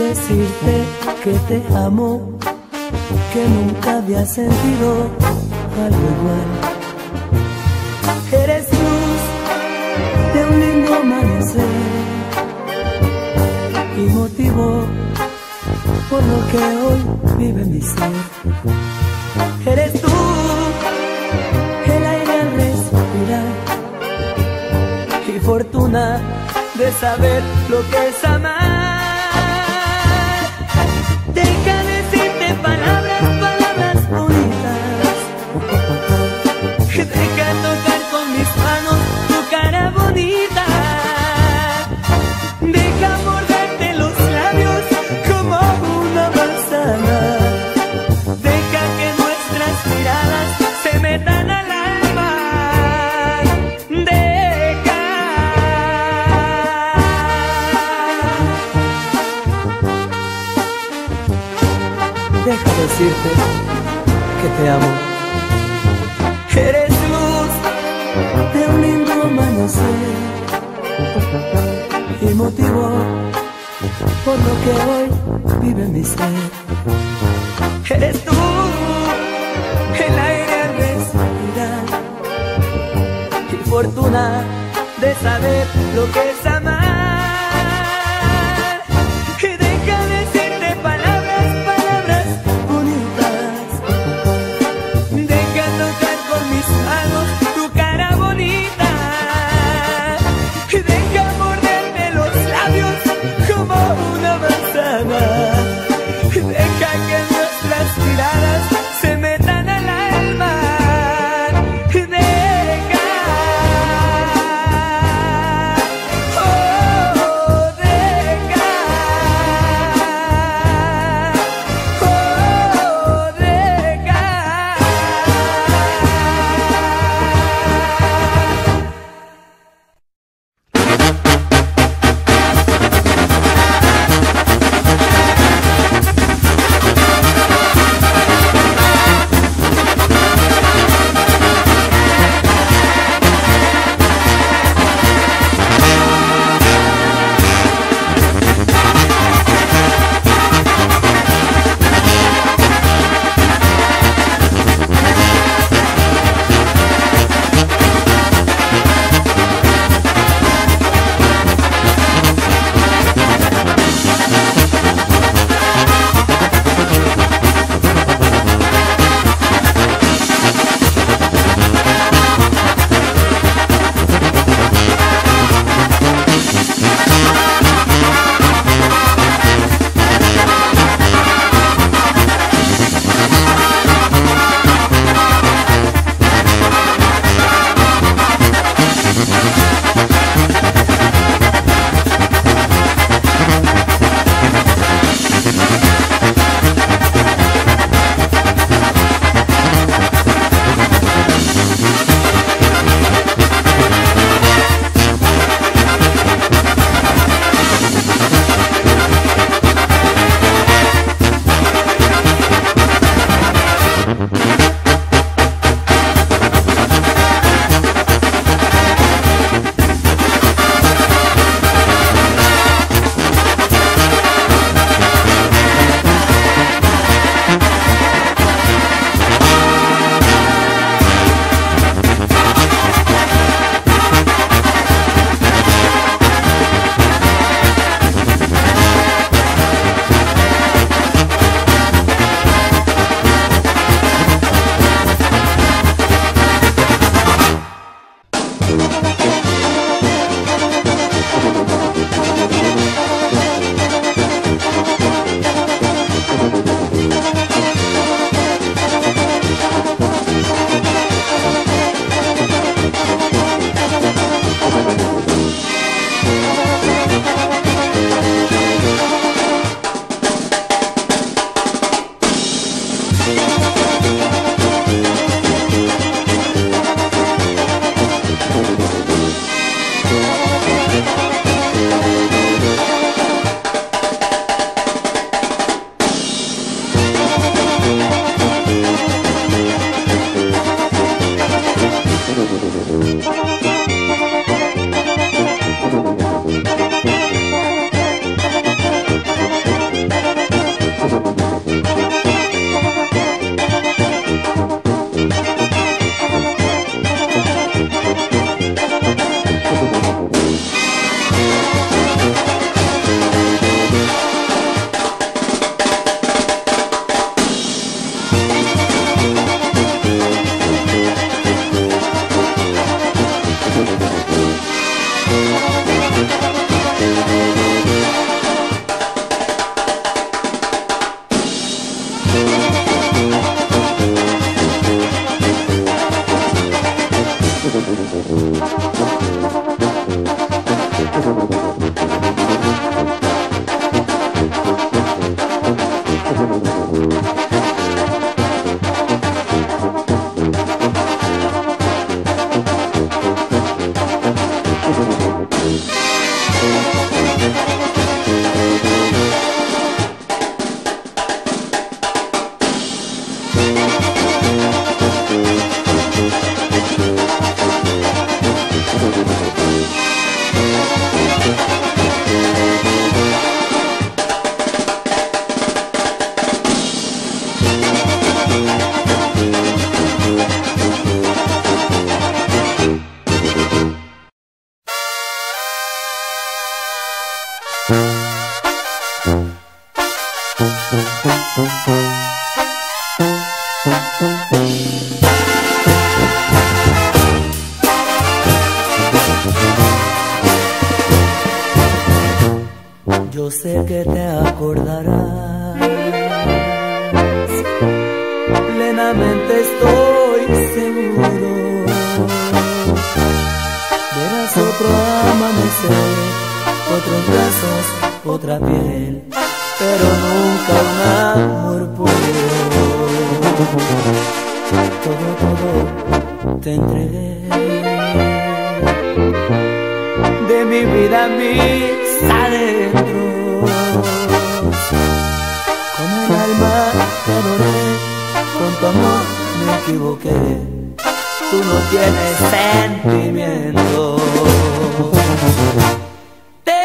decirte que te amo, que nunca había sentido algo igual. Eres luz de un lindo amanecer y motivo por lo que hoy vive mi ser. Eres tú, el aire al respirar y fortuna de saber lo que es amar. Deja decirte palabras, palabras bonitas. Deja tocar con mis manos tu cara bonita. Deja morderte los labios como una manzana. Deja que nuestras miradas se metan al alma. Deja decirte que te amo. Eres luz de un lindo amanecer y motivo por lo que hoy vive mi ser. Eres tú, el aire al respirar y fortuna de saber lo que es amar. Deja que nuestras miradas se metan al alma. Deja, oh. sé que te acordarás, plenamente estoy seguro. Verás otro amanecer, otros brazos, otra piel, pero nunca un amor puro. Todo te entregué, de mi vida mis adentros. Con el alma te adoré, con tu amor me equivoqué. Tú no tienes sentimiento. Te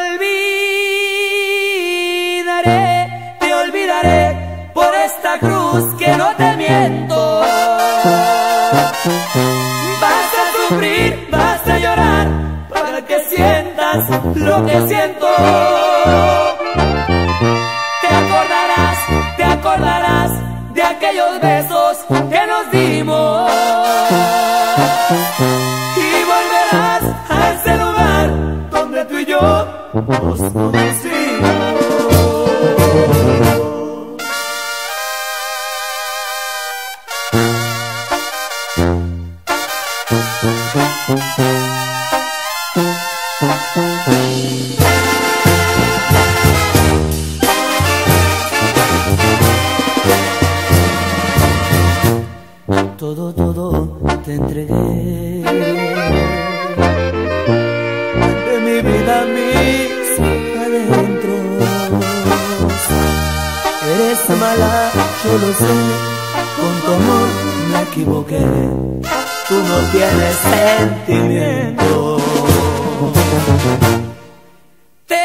olvidaré por esta cruz que no te miento. Vas a sufrir, vas a llorar, para que sientas lo que siento. Te acordarás de aquellos besos que nos dimos. Y volverás a ese lugar donde tú y yo nos conocimos. Todo te entregué, de mi vida mis adentros. Eres mala, yo lo sé, con tu amor me equivoqué. Tú no tienes sentimiento. Te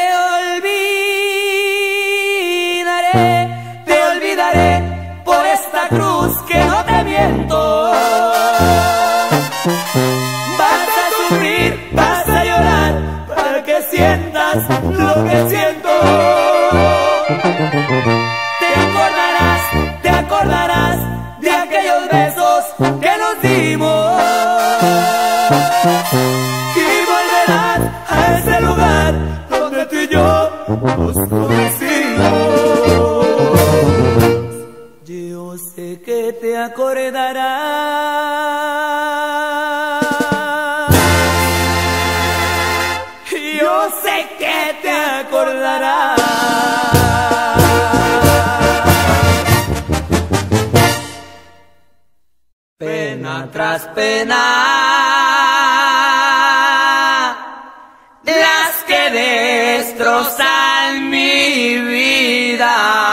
olvidaré por esta cruz que no te miento. Vas a sufrir, vas a llorar, para que sientas lo que siento. Te acordarás de aquellos besos que nos dimos. Y volverás a ese lugar donde tú y yo nos conocimos. Yo sé que te acordarás. Yo sé que te acordarás. Pena tras pena, las que destrozan mi vida.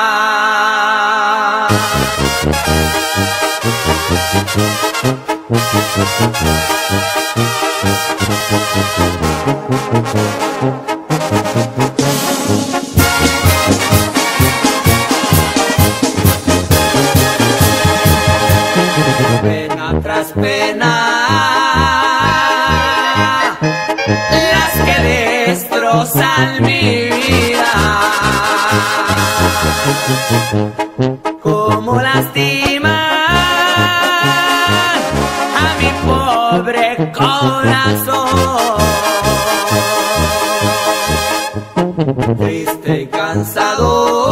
Pena tras pena, las que destrozan mi vida. Como lastiman a mi pobre corazón. Triste y cansado,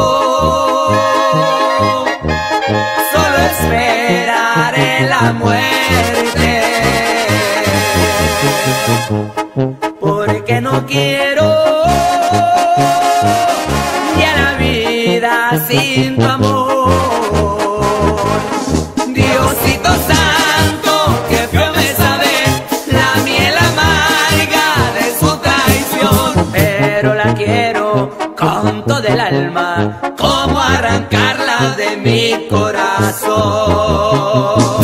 solo esperaré la muerte, porque no quiero ya la vida sin tu amor. Diosito santo, que feo me sabe la miel amarga de su traición, pero la quiero con todo el alma, como arrancarla de mi corazón.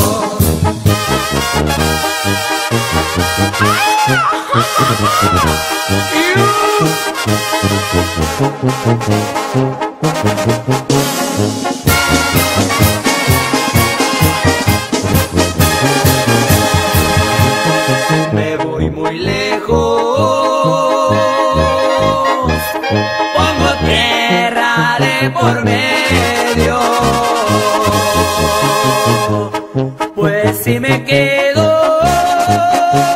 Me voy muy lejos, pongo tierra de por medio, pues si me quedo,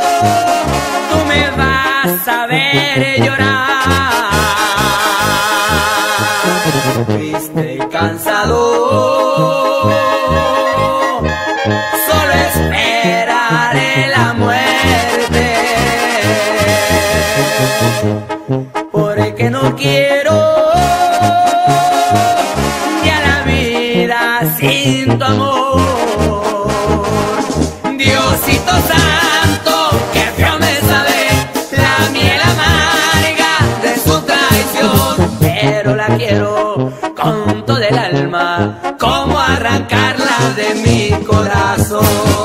tú me vas a ver llorar. Diosito santo, que feo me sabe la miel amarga de su traición, pero la quiero con todo el alma, como arrancarla de mi corazón.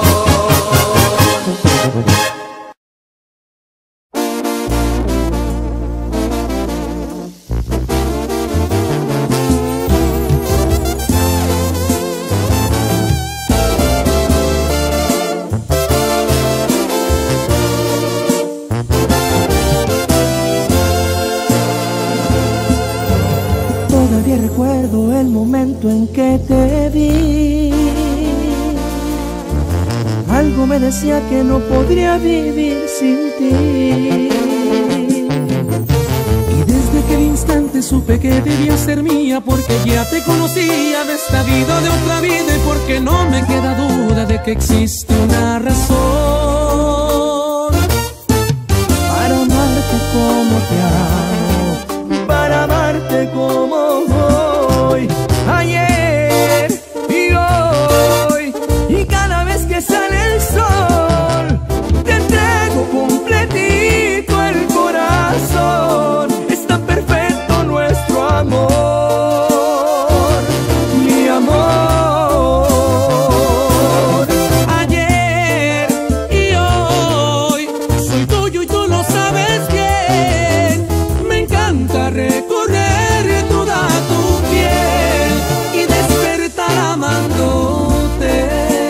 Todavía recuerdo el momento en que te vi. Algo me decía que no podría vivir sin ti. Y desde aquel instante supe que debías ser mía, porque ya te conocía de esta vida, de otra vida, y porque no me queda duda de que existe una razón para amarte como te amo, para amarte como hoy, ayer y hoy. Y cada vez que sale el sol, te entrego completito el corazón. Es tan perfecto nuestro amor, mi amor. Ayer y hoy soy tuyo y tú lo sabes bien. Me encanta recorrer toda tu piel y despertar amándote.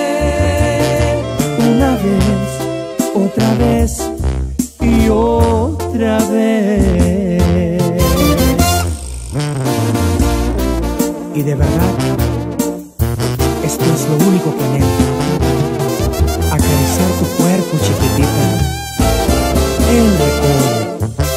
Una vez, otra vez y otra vez. Y de verdad, esto es lo único que anhelo: acariciar tu cuerpo, chiquitita, el recuerdo.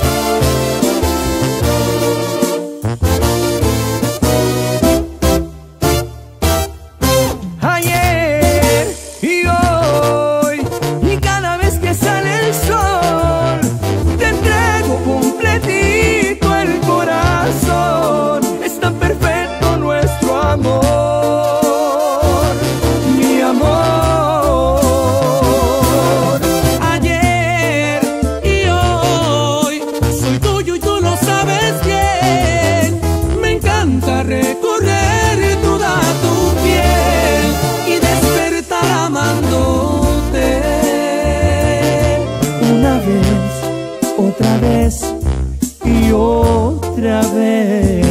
Ayer y hoy, y cada vez que sale el sol, te entrego completito el corazón. Es tan perfecto nuestro amor, mi amor. Ayer y hoy soy tuyo y tú lo sabes bien. Me encanta recorrer toda tu piel y despertar amándote. Una vez, otra vez y otra vez.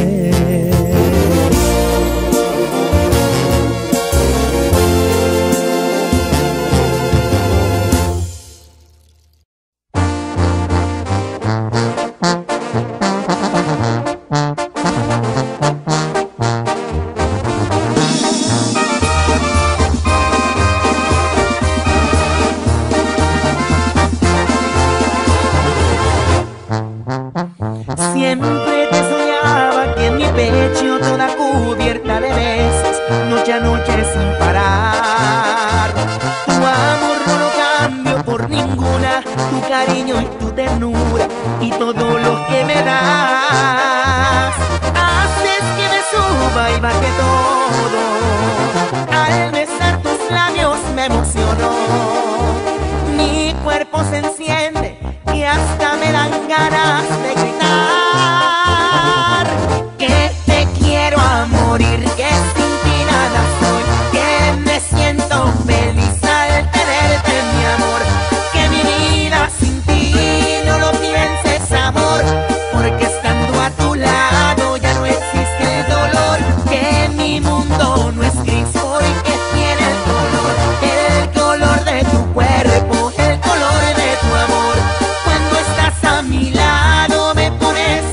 Siempre te soñaba aquí en mi pecho, toda cubierta de besos, noche a noche sin parar. Tu amor no lo cambio por ninguna, tu cariño y tu ternura y todo lo que me das. Haces que me suba y baje todo, al besar tus labios me emocionó. Mi cuerpo se enciende y hasta me dan ganas de gritar que te quiero a morir, que sin ti nada soy, que me siento feliz al tenerte, mi amor, que mi vida sin ti no lo pienses, amor, porque estando a tu lado ya no existe el dolor, que mi mundo no es gris porque tiene el color de tu cuerpo, el color de tu amor. Cuando estás a mi lado me pones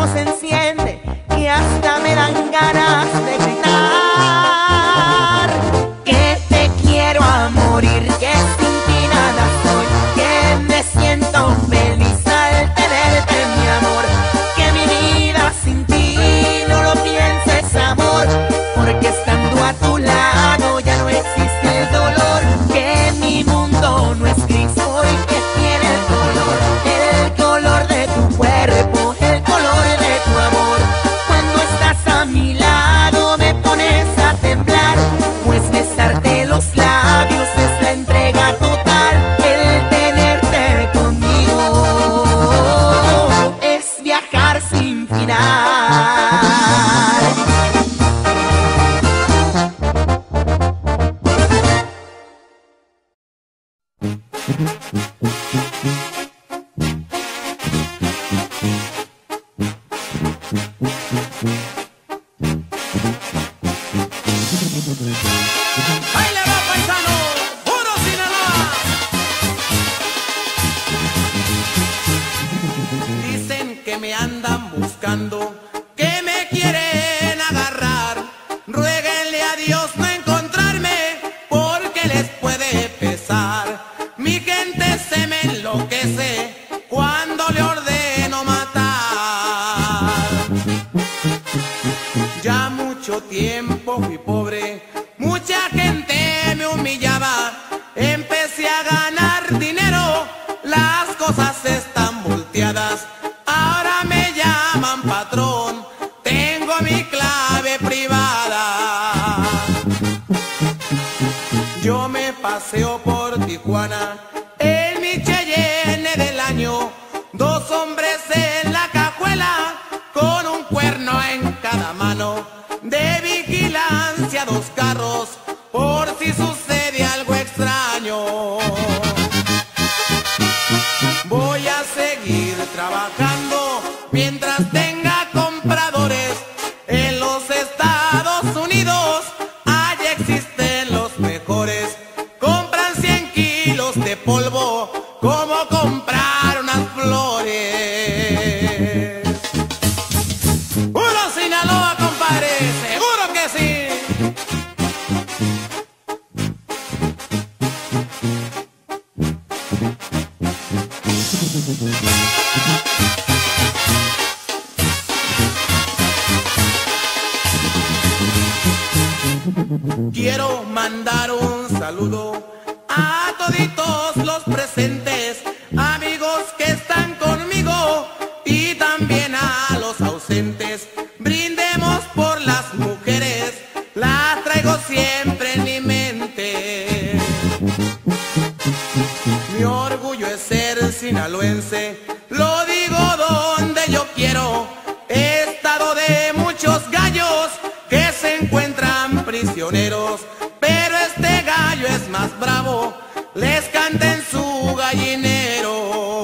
se enciende y hasta me dan ganas de gritar que te quiero a morir, que sin ti nada soy, que me siento feliz al tenerte, mi amor, que mi vida sin ti no lo pienses, amor, porque estando a tu lado ya no existe el dolor, que mi mundo no es gris hoy, que tiene el color de tu cuerpo, el color de tu amor. Cuando estás a mi lado me pones a temblar, pues besarte los labios es la entrega total, el tenerte conmigo es viajar sin final. ¡Ahí le va, paisano! ¡Puro Sinaloa! Dicen que me andan buscando, que me quieren agarrar. Ruéguenle a Dios no encontrarme, porque les puede pesar. Mi gente se me enloquece cuando le ordeno matar. Ya mucho tiempo fui pobre, mucha gente me humillaba, empecé a ganar dinero, las cosas están volteadas, ahora me llaman patrón, tengo mi clave privada. Yo me paseo por Tijuana, en mi Cheyenne del año, 2 hombres en la cajuela, con un cuerno en cada mano, de vigilancia 2 carros, por si sucede algo extraño. Voy a seguir trabajando mientras tenga compradores. En los Estados Unidos, allá existen los mejores. Compran 100 kilos de polvo, como comprar unas flores. ¡Puro Sinaloa, compadre! ¡Seguro que sí! Quiero mandar un saludo a toditos los presentes, amigos que están conmigo y también a los ausentes. Brindemos por las mujeres, las traigo siempre en mi mente. Mi orgullo es ser sinaloense, lo digo donde yo quiero. He estado de muchos gallos que se encuentran prisioneros, pero este gallo es más bravo, les canta en su gallinero.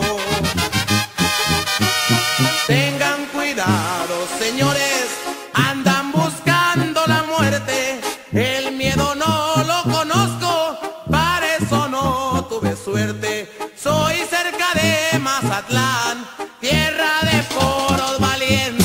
Tengan cuidado, señores, andan buscando la muerte, el miedo no lo conozco, para eso no tuve suerte. Soy cerca de Mazatlán, tierra de poros valientes.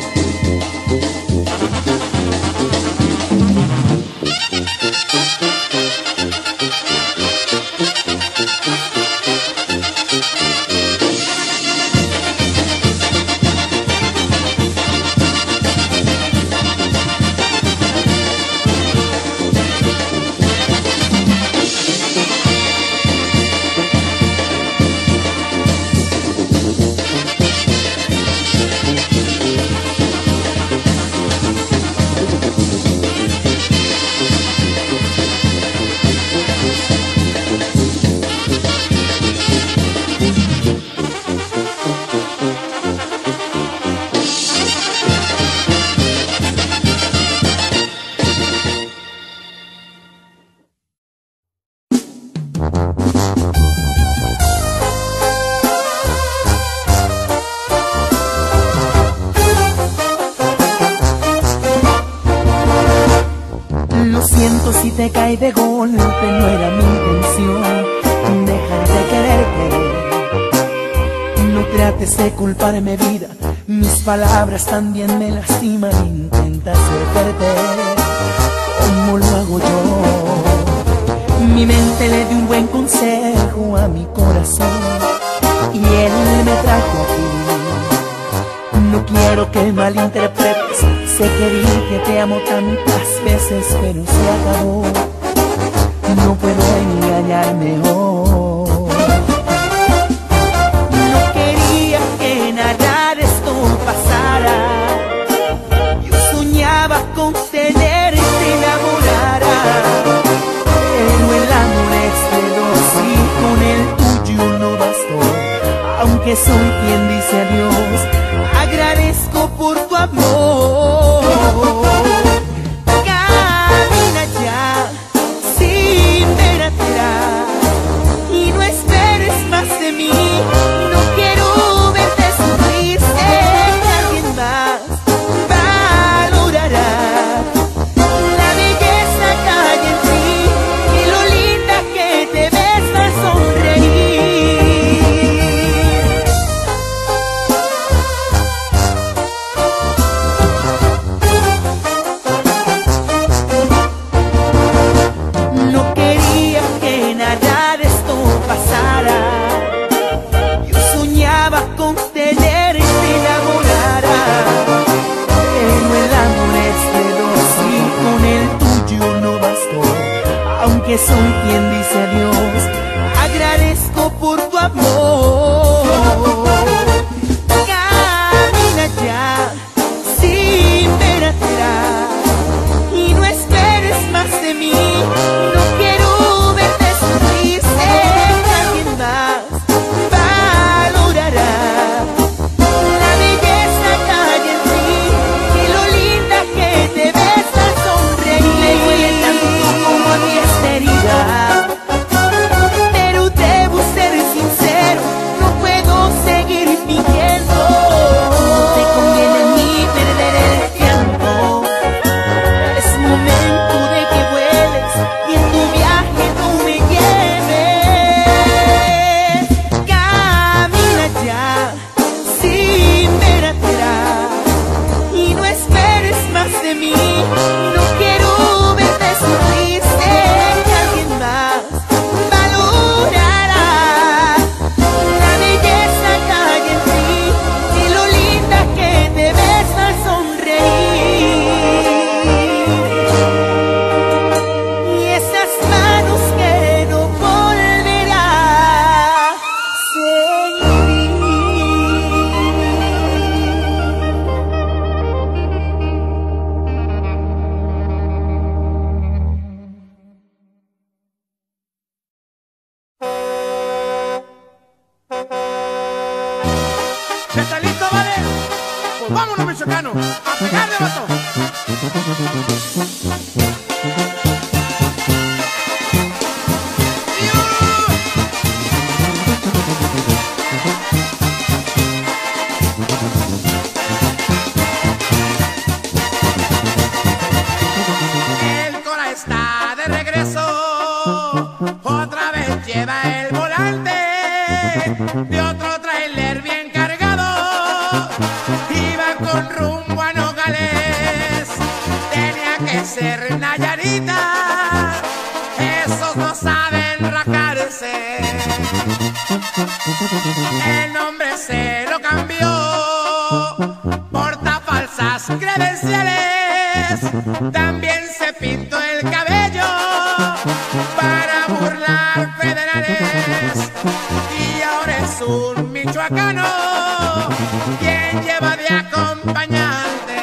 Si te cae de golpe, no era mi intención dejar de quererte. No trates de culparme, vida, mis palabras también me lastiman. Intenta ser fuerte, como lo hago yo. Mi mente le dio un buen consejo a mi corazón y él me trajo aquí. No quiero que malinterpretes, sé que dije que te amo tantas veces, pero se acabó. No puedo engañarme hoy. No quería que nada de esto pasara. Yo soñaba con tenerte y te enamorara. Pero el amor es de dos y con el tuyo no bastó. Aunque soy quien dice adiós, agradezco por tu amor. Camina ya, sin ver atrás, y no esperes más de mí. No quiero verte sufrir, sé que alguien más valorará la belleza que hay en ti y lo linda que te ves al sonreír. Que soy quien dice adiós, agradezco por tu amor. Camina ya, sin ver atrás, y no esperes más de mí. No quiero verte sufrir, sé que alguien más valorará la belleza que hay en ti y lo linda que te ves al sonreír. Me duele tanto como a mí esta herida, pero debo ser sincero, no puedo seguir fingiendo. No te conviene ni perder el tiempo. Es momento de que vueles y en tu viaje no me lleves. Camina ya, sin ver atrás, y no esperes más de mí. No quiero verte sufrir, sé que alguien más valorará la belleza que hay en ti y lo linda que te ves al sonreír. Y esas manos que no volverá a sentir. ¿Ya está listo, vale? Pues vámonos, michoacano, a pegarle, vato. El Cora está de regreso, otra vez lleva el volante de otro trailer bien cargado, iba con rumbo a que ser Nayarita, esos no saben rajarse. El nombre se lo cambió, porta falsas credenciales, también se pintó el cabello para burlar federales, y ahora es un michoacano quien lleva de acompañante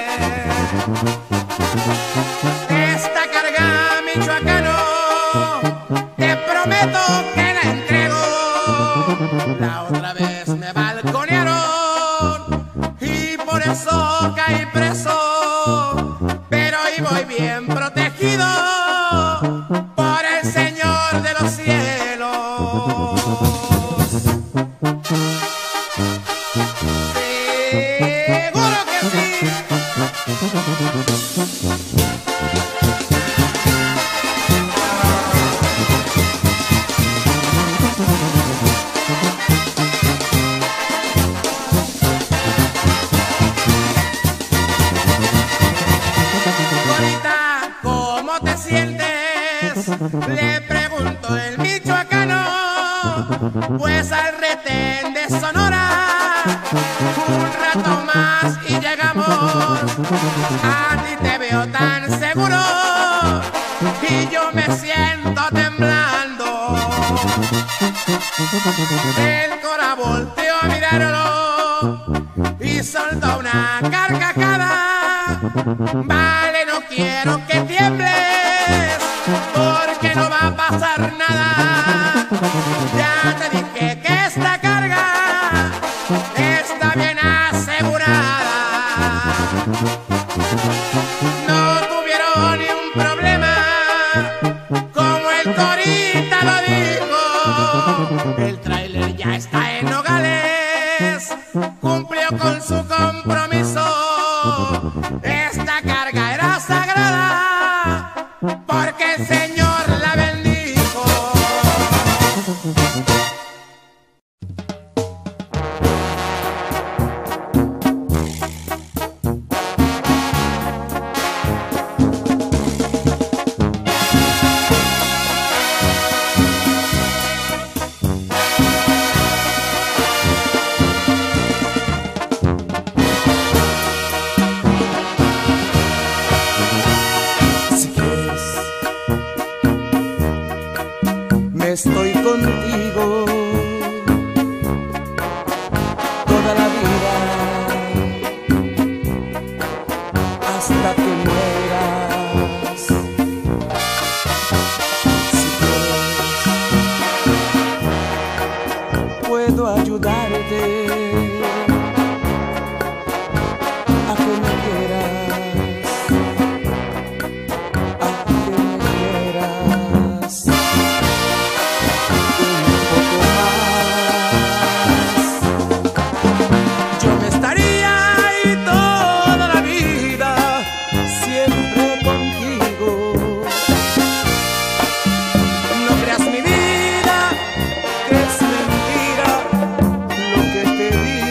esta carga, michoacano, te prometo que la entrego. La otra vez me balconearon y por eso caí preso, pero hoy voy bien protegido por el Señor de los cielos. Seguro que sí. Bonita, ¿cómo te sientes? Le preguntó el michoacano, pues al retén de Sonora un rato más y llegamos. A ti te veo tan seguro y yo me siento temblando. El cora volteó a mirarlo y soltó una carcajada. Vale, no quiero que tiembles, porque no va a pasar nada. Ya te dije que esta carga está bien asegurada. No tuvieron ni un problema, como el corita lo dijo. El tráiler ya está en Nogales, cumplió con su compromiso. Esta carga era sagrada, porque el Señor la bendijo. Estoy contigo toda la vida hasta que mueras. Si quieres, puedo ayudarte a que me quieras, a que me quieras. Yo me estaría ahí toda la vida, siempre contigo. No creas mi vida, que es mentira lo que te digo.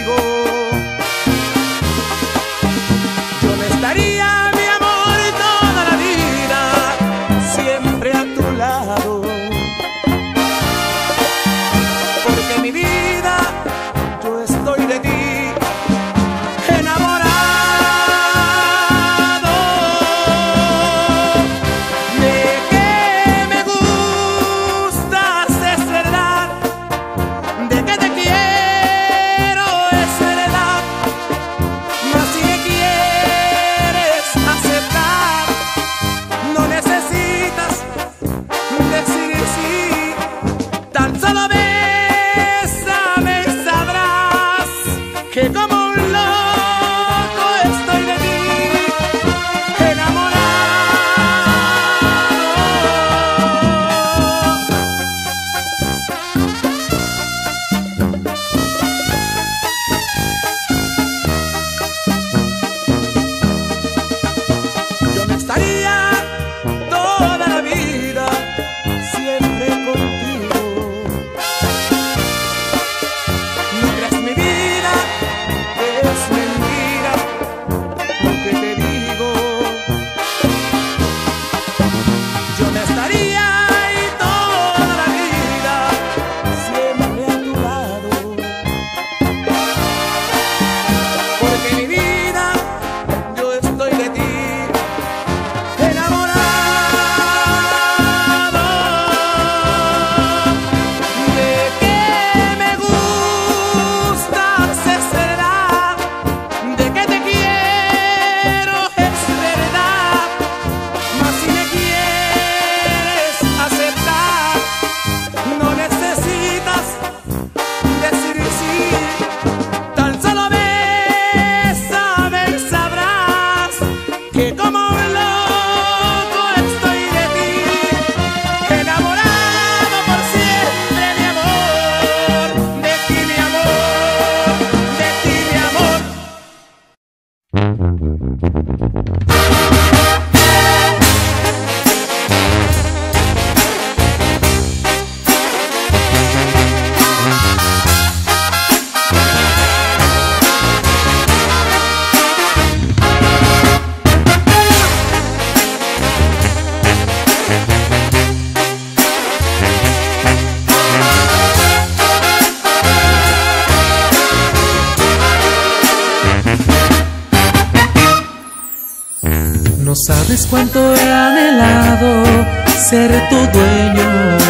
sabes cuánto he anhelado ser tu dueño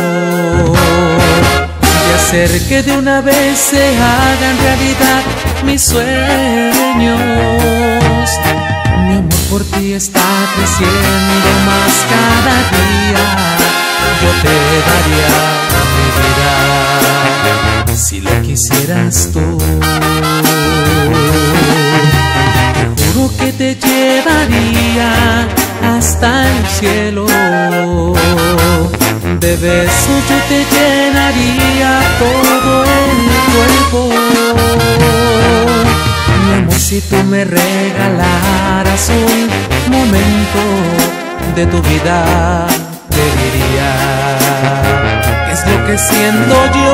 y hacer que de una vez se hagan realidad mis sueños. Mi amor por ti está creciendo más cada día. Yo te daría mi vida si lo quisieras tú. Juro que te llevaría hasta el cielo. De besos yo te llenaría todo el cuerpo. Mi amor, si tú me regalaras un momento de tu vida, te diría qué es lo que siento yo.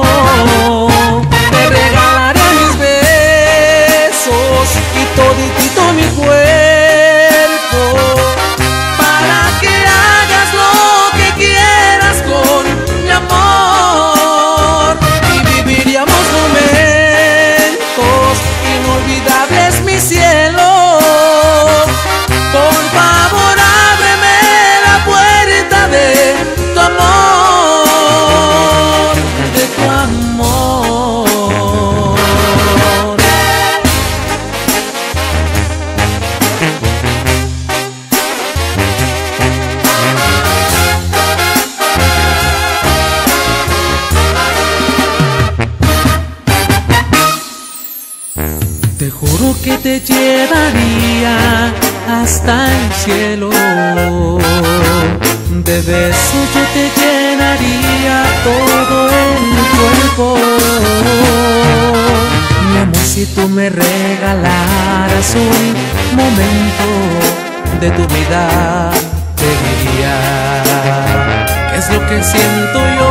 Te regalaré mis besos y toditito mi cuerpo para que hagas lo que quieras con mi amor, y viviríamos momentos inolvidables, mi cielo. Por favor, ábreme la puerta de tu amor, de tu amor. Te juro que te llevaría hasta el cielo. De besos yo te llenaría todo el cuerpo. Mi amor, si tú me regalaras un momento de tu vida, te diría qué es lo que siento yo.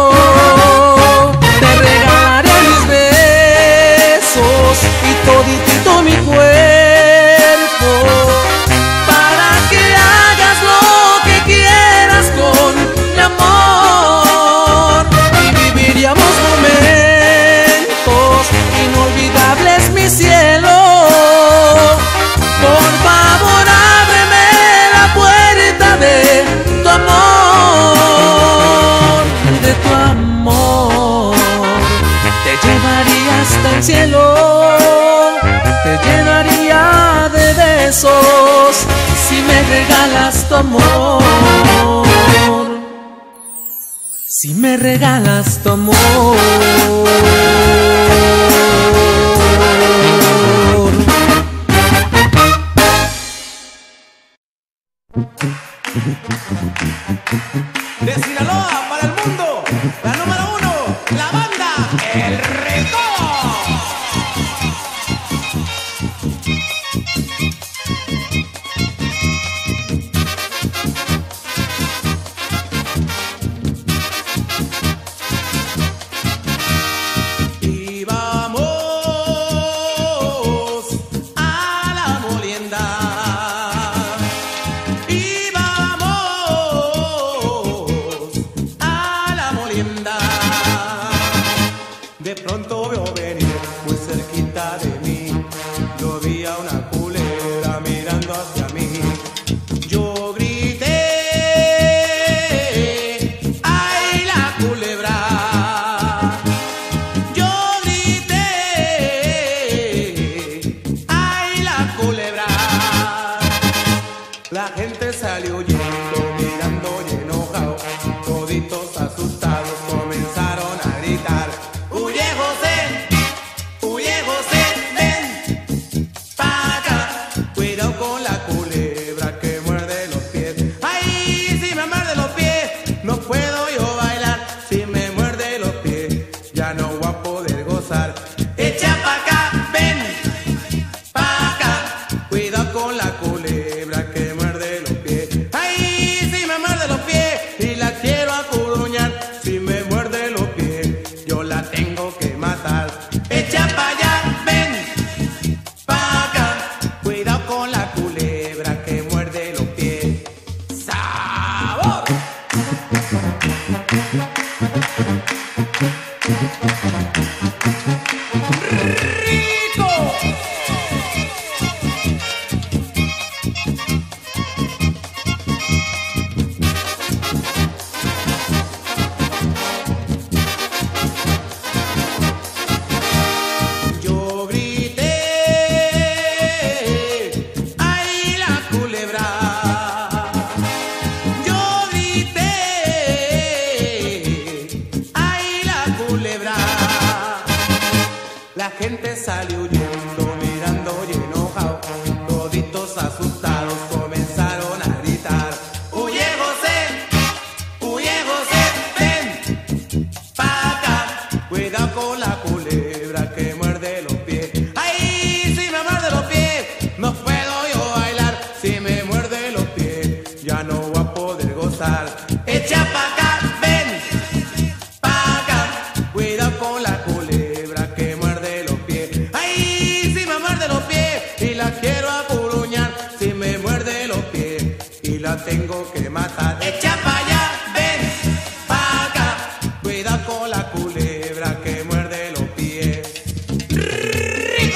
Te regalaré mis besos y toditito mi cuerpo para que hagas lo que quieras con mi amor, y viviríamos momentos inolvidables, mi cielo. Por favor, ábreme la puerta de tu amor, de tu amor. Te llevaría hasta el cielo, te llenaría de besos si me regalas tu amor, si me regalas tu amor. De Sinaloa para el mundo, la número 1, la banda El Recodo. De pronto veo venir muy cerquita de mí, yo vi a una culebra mirando hacia mí. Yo grité, ¡ay, la culebra! Yo grité, ¡ay, la culebra! La gente salió huyendo, mirando y enojado, toditos asustados comenzaron a gritar. Echa pa' acá, ven pa' acá, cuidado con la culebra que muerde los pies. Ay, asustados comenzaron a gritar: huye José, ven pa' acá, cuidado con la culebra que muerde los pies. Ay, si me muerde los pies, no puedo yo bailar. Si me muerde los pies, ya no voy a poder gozar. Echa pa' acá, ven pa' acá, cuidado con la culebra que muerde los pies. Ay, si me muerde los pies y la quiero apuruñar, si me muerde los pies y la tengo que matar. Echa pa' allá, ven pa' acá, cuidado con la culebra que muerde los pies. ¡Rico!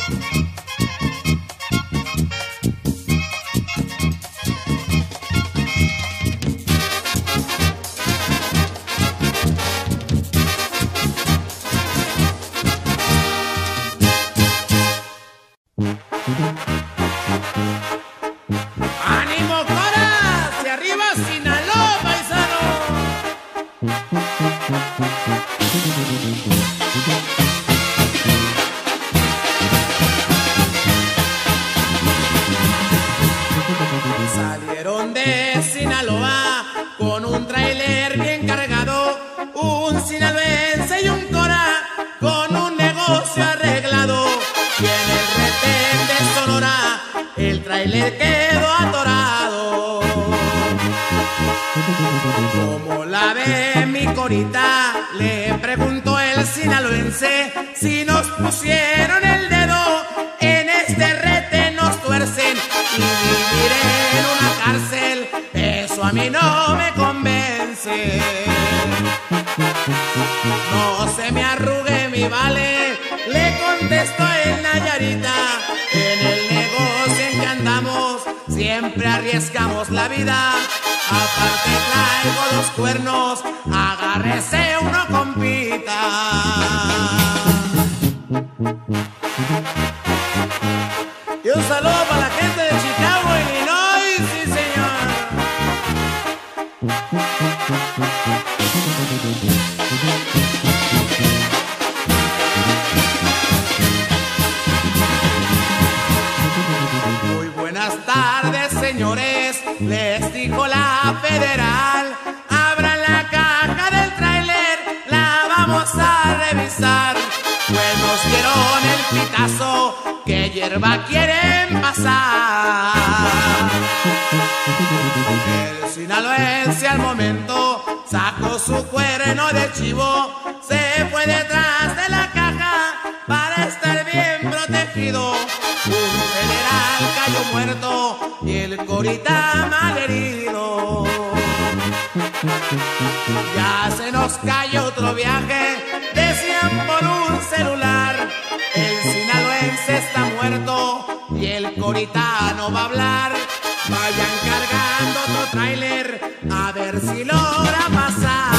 ¡Ánimo, Cora! ¡Hacia arriba, Sinaloa, paisano! Salieron de Sinaloa con un tráiler bien cargado, un sinaloense y un Cora con un negocio arreglado. Y en el retén de Sonora el tráiler quedó atorado. ¿Cómo la ve mi Corita?, le preguntó el sinaloense. Si nos pusieron el dedo en este retén nos tuercen y vivir en una cárcel, eso a mí no me convence. No se me arrugue mi vale, le contestó el Nayarita. En el negocio en que andamos siempre arriesgamos la vida. Aparte traigo 2 cuernos, agárrese uno, compita. Y un saludo para la gente de Chicago, Illinois, sí señor. Muy buenas tardes, señores, les dijo la federal. Abran la caja del tráiler, la vamos a revisar. Pues nos dieron el pitazo, que hierba quieren pasar. El sinaloense al momento sacó su cuerno de chivo, se fue detrás de la caja para estar bien protegido. Un federal cayó muerto y el Corita malherido. Ya se nos cayó otro viaje, decían por un celular. El sinaloense está muerto y el Corita no va a hablar. Vayan cargando otro tráiler a ver si logra pasar.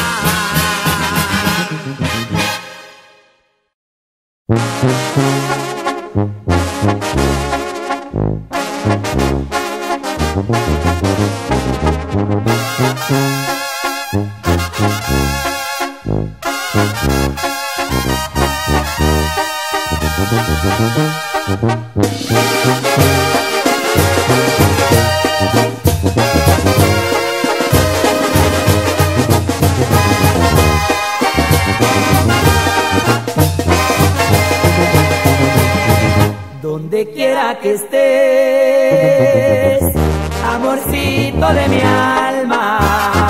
Donde quiera que estés, amorcito de mi alma,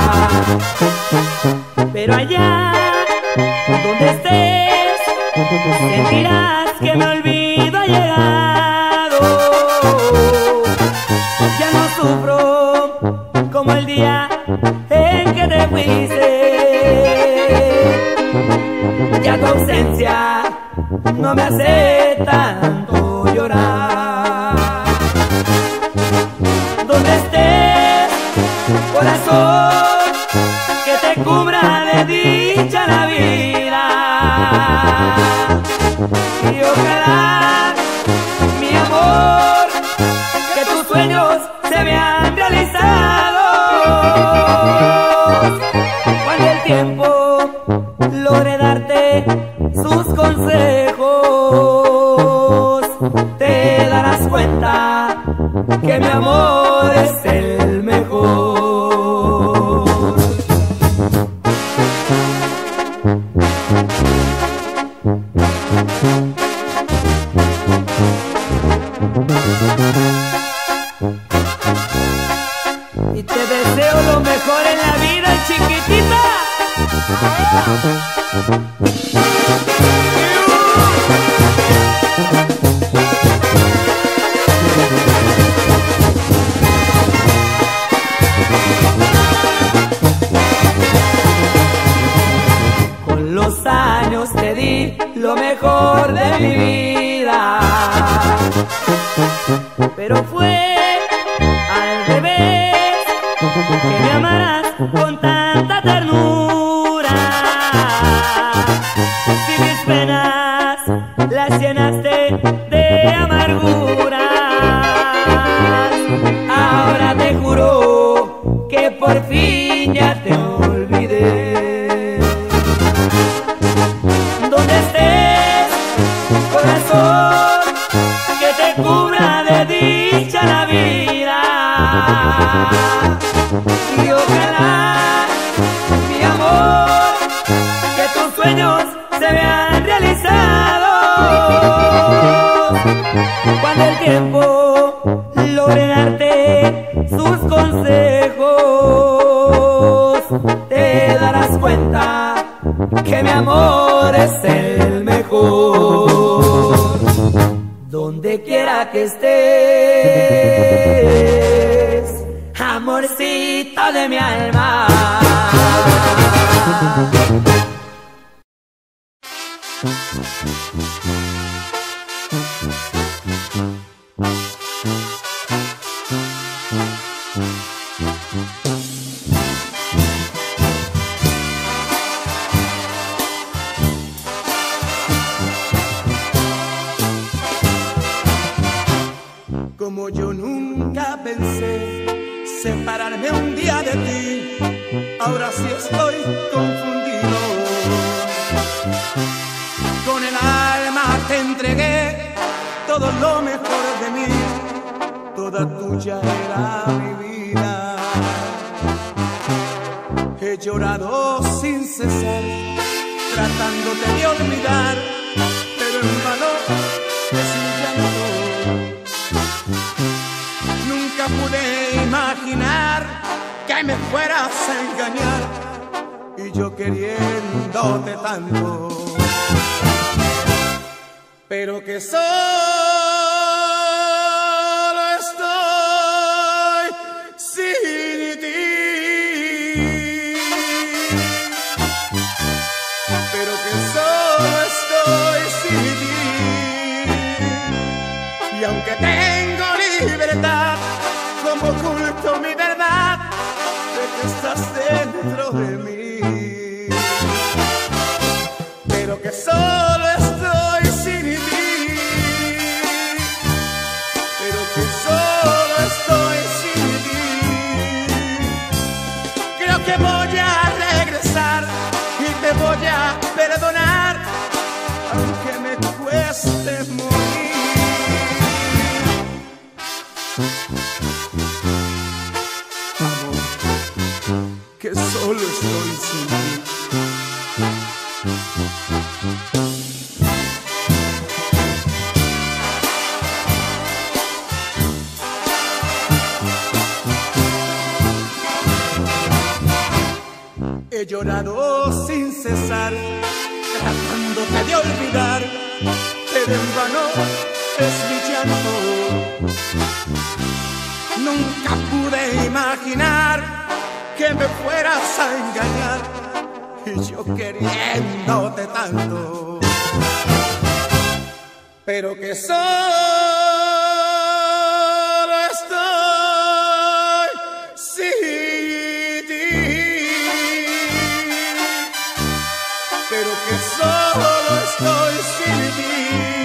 pero allá donde estés, sentirás que mi olvido ha llegado. Ya no sufro como el día en que te fuiste, ya tu ausencia no me hace tanto llorar. Donde estés, corazón, que te cubra de dicha la vida, y ojalá, mi amor, que tus sueños se vean realizados. Cuando el tiempo logre darte sus consejos, te darás cuenta que mi mi amor es el mejor. Y te deseo lo mejor en la vida, chiquitita. Con los años te di lo mejor de mi vida, pero fue al revés, que me amaras con tanta ternura. Si mis penas las llenaste de amarguras, ahora te juro que por fin ya te olvidé. Donde estés, corazón, que te cubra de dicha la vida, y ojalá, mi amor, que tus sueños se vean realizados cuando el tiempo logre darte sus consejos. Te darás cuenta que mi amor es el mejor. Donde quiera que estés, amorcito de mi alma. Como yo nunca pensé separarme un día de ti, ahora sí estoy confundido. Con el alma te entregué todo lo mejor de mí, toda tuya era mi vida. He llorado sin cesar, tratándote de olvidar, pero en vano es mi llanto. Nunca pude imaginar que me fueras a engañar, y yo queriéndote tanto, pero que solo estoy sin ti, pero que solo estoy sin ti, y aunque tengo libertad, como oculto mi verdad, de que estás dentro de mí, pero que solo estoy sin ti, pero que solo estoy sin ti. Creo que voy a regresar y te voy a perdonar, aunque me cueste morir. Amor, que solo estoy sin ti. He llorado sin cesar, tratándote de olvidar, pero en vano es mi llanto. Nunca pude imaginar que me fueras a engañar, y yo queriéndote tanto, pero que solo estoy sin ti, pero que solo estoy sin ti,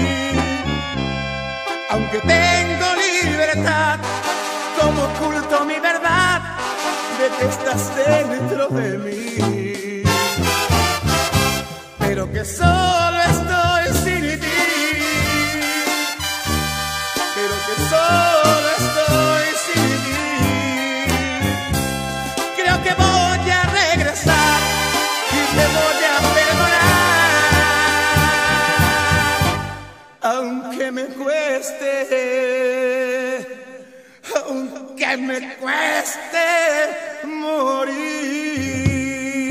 aunque tengo libertad, como oculto mi verdad, de que estás dentro de mí, pero que solo estoy sin ti, pero que solo estoy que me cueste morir.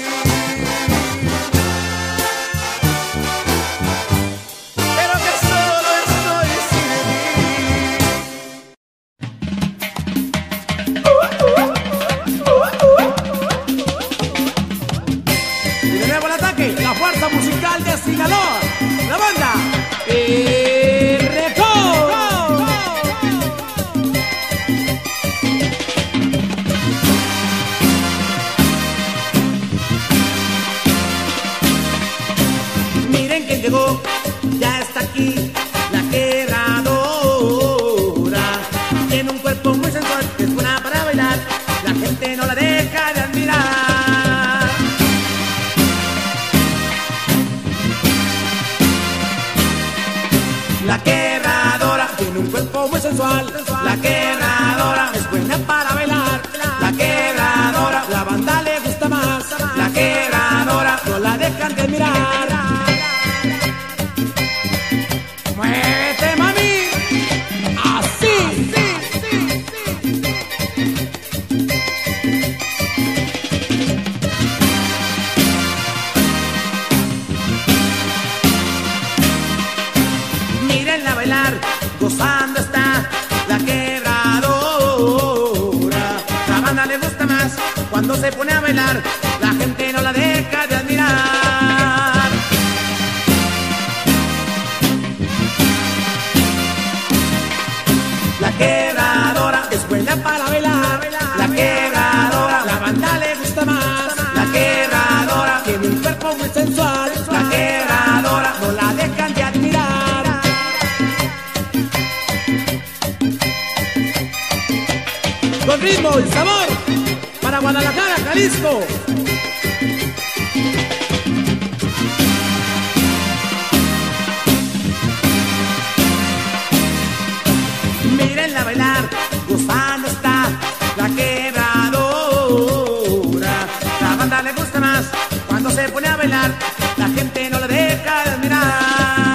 Pero que solo estoy sin ti. Y de nuevo el ataque, la fuerza musical de Sinaloa, la banda llegó, ya está aquí la quebradora. Tiene un cuerpo muy sensual que es buena para bailar. La gente no la deja de admirar. La quebradora tiene un cuerpo muy sensual. La quebradora es buena para bailar. La quebradora, la banda le gusta más. La quebradora no la dejan de admirar. Gozando está la quebradora. La banda le gusta más cuando se pone a bailar. La gente no la deja de admirar. La quebradora es buena para bailar. La quebradora, la banda le gusta más. La quebradora tiene un cuerpo muy sensual. La quebradora no la dejan de admirar. Con ritmo y sabor para Guadalajara, Jalisco. Mírenla bailar, gozando está la quebradora. La banda le gusta más cuando se pone a bailar. La gente no la deja de admirar.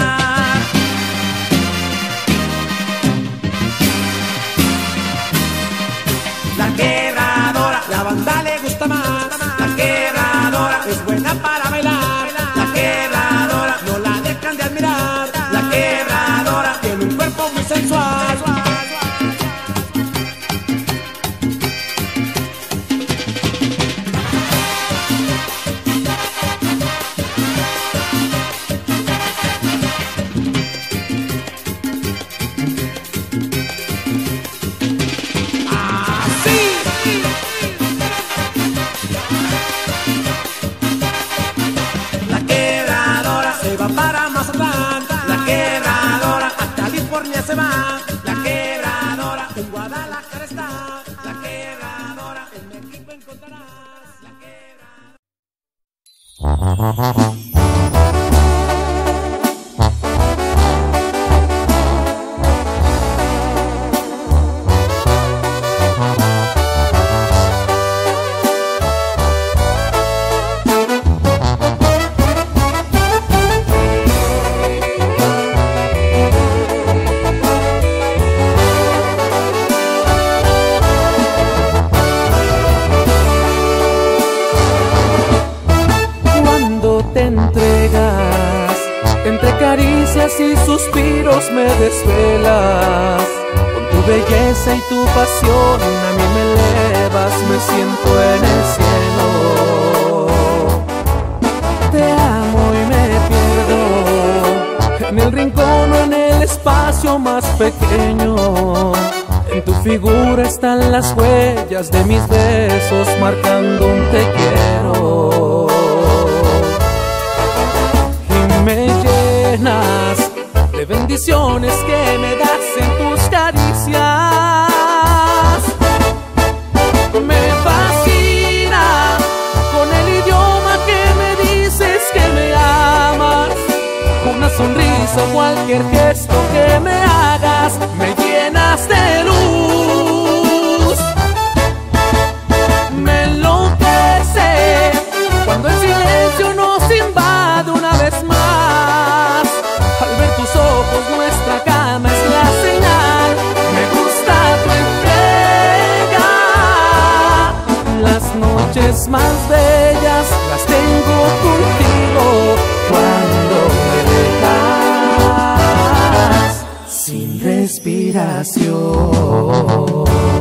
La quebradora, la banda le gusta más. La quebradora es buena para bailar. La quebradora no la dejan de admirar. La quebradora tiene un cuerpo muy sensual. Para Mazatlán, la quebradora a California se va. La quebradora en Guadalajara está. La quebradora en México encontrarás. La quebradora. Entre caricias y suspiros me desvelas. Con tu belleza y tu pasión a mí me elevas. Me siento en el cielo. Te amo y me pierdo en el rincón o en el espacio más pequeño. En tu figura están las huellas de mis besos marcando un te quiero. Me llenas de bendiciones que me das en tus caricias. Me fascina con el idioma que me dices que me amas. Una sonrisa o cualquier gesto que me hagas, me llenas de luz. Me enloquece cuando el silencio nos invade una vez más. Al ver tus ojos nuestra cama es la señal. Me gusta tu entrega. noches más bellas las tengo contigo cuando me dejas sin respiración.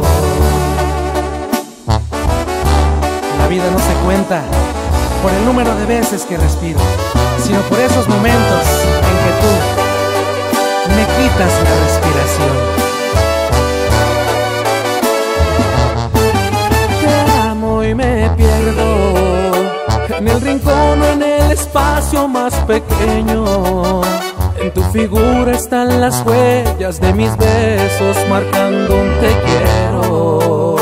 La vida no se cuenta por el número de veces que respiro, sino por esos momentos en que tú me quitas la respiración. Te amo y me pierdo en el rincón o en el espacio más pequeño. En tu figura están las huellas de mis besos marcando un te quiero.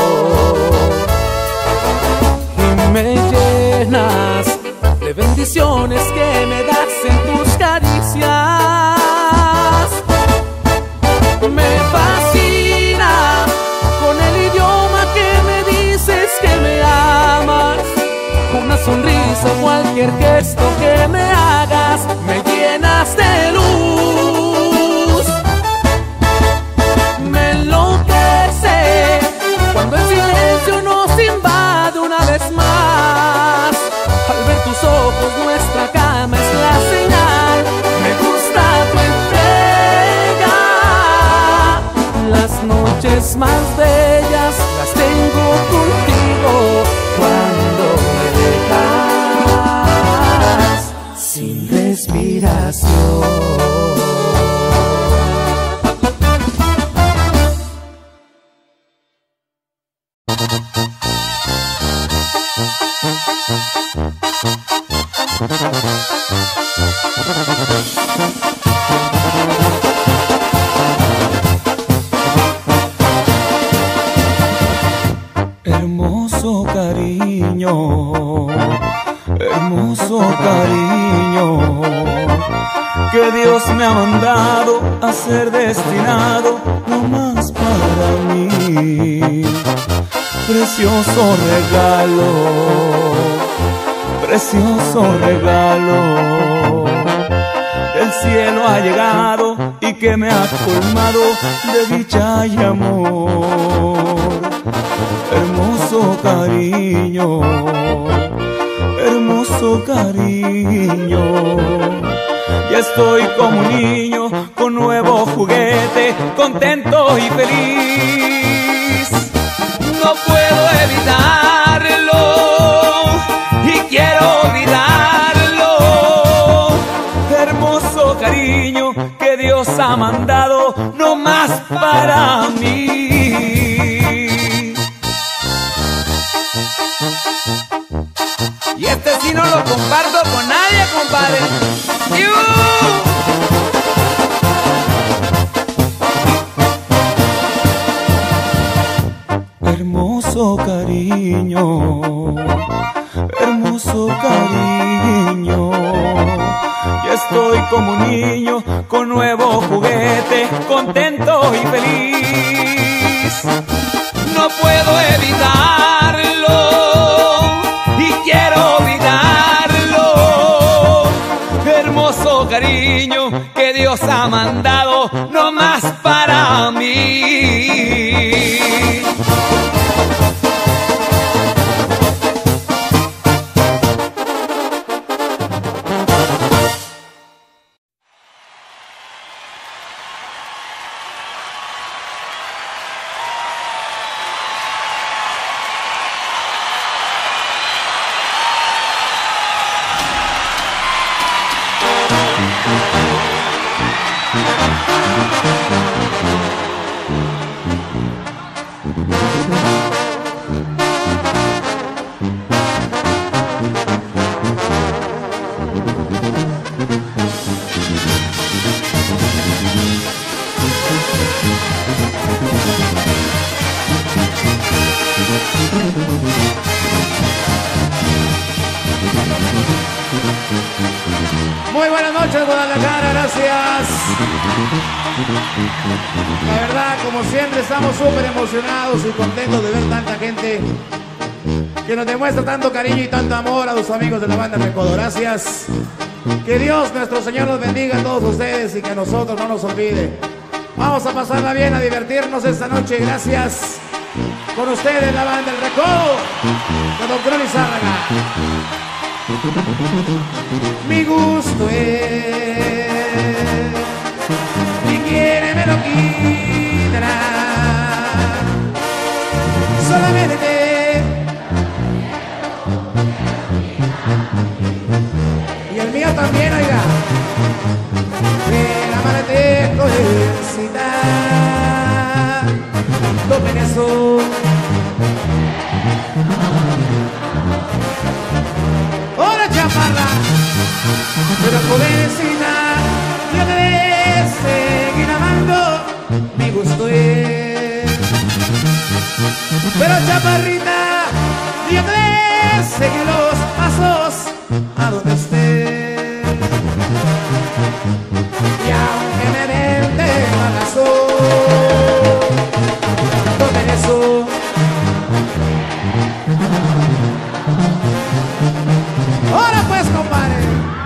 Me llenas de bendiciones que me das en tus caricias. Me fascina con el idioma que me dices que me amas. Una sonrisa o cualquier gesto que me hagas, me llenas de luz. Me enloquece cuando el silencio nos invade una vez más. Al ver tus ojos nuestra cama es la señal. Me gusta tu entrega. Las noches más bellas las tengo contigo cuando me dejas sin respiración. Hermoso cariño, que Dios me ha mandado a ser destinado nomás para mí. Precioso regalo, del cielo ha llegado y que me ha colmado de dicha y amor. Hermoso cariño, ya estoy como un niño con nuevo juguete, contento y feliz. No puedo evitarlo y quiero gritarlo. Hermoso cariño que Dios ha mandado nomás para mí. Y este sí no lo comparto con nadie, compadre. Hermoso cariño, ya estoy como un niño con nuevo juguete, contento y feliz. No puedo evitarlo y quiero gritarlo. Hermoso cariño que Dios ha mandado nomás para mí. Muy buenas noches, Guadalajara, gracias. La verdad, como siempre, estamos súper emocionados y contentos de ver tanta gente que nos demuestra tanto cariño y tanto amor a los amigos de la banda Recodo. Gracias. Que Dios, nuestro Señor, los bendiga a todos ustedes y que a nosotros no nos olvide. Vamos a pasarla bien, a divertirnos esta noche. Gracias. Con ustedes la banda El Recodo, de Don Crony Zárraga. Mi gusto es, ni quiere me lo quitará. Solamente, y el mío también, oiga. Me la malete jovencita, tomen eso. ¡Hola, chaparra! Pero jovencita, yo te de seguir amando, mi gusto es. Pero chaparrita, yo te de seguir los pasos a donde estés. Y aunque me den de balazo, tomen eso. Ahora pues, compadre.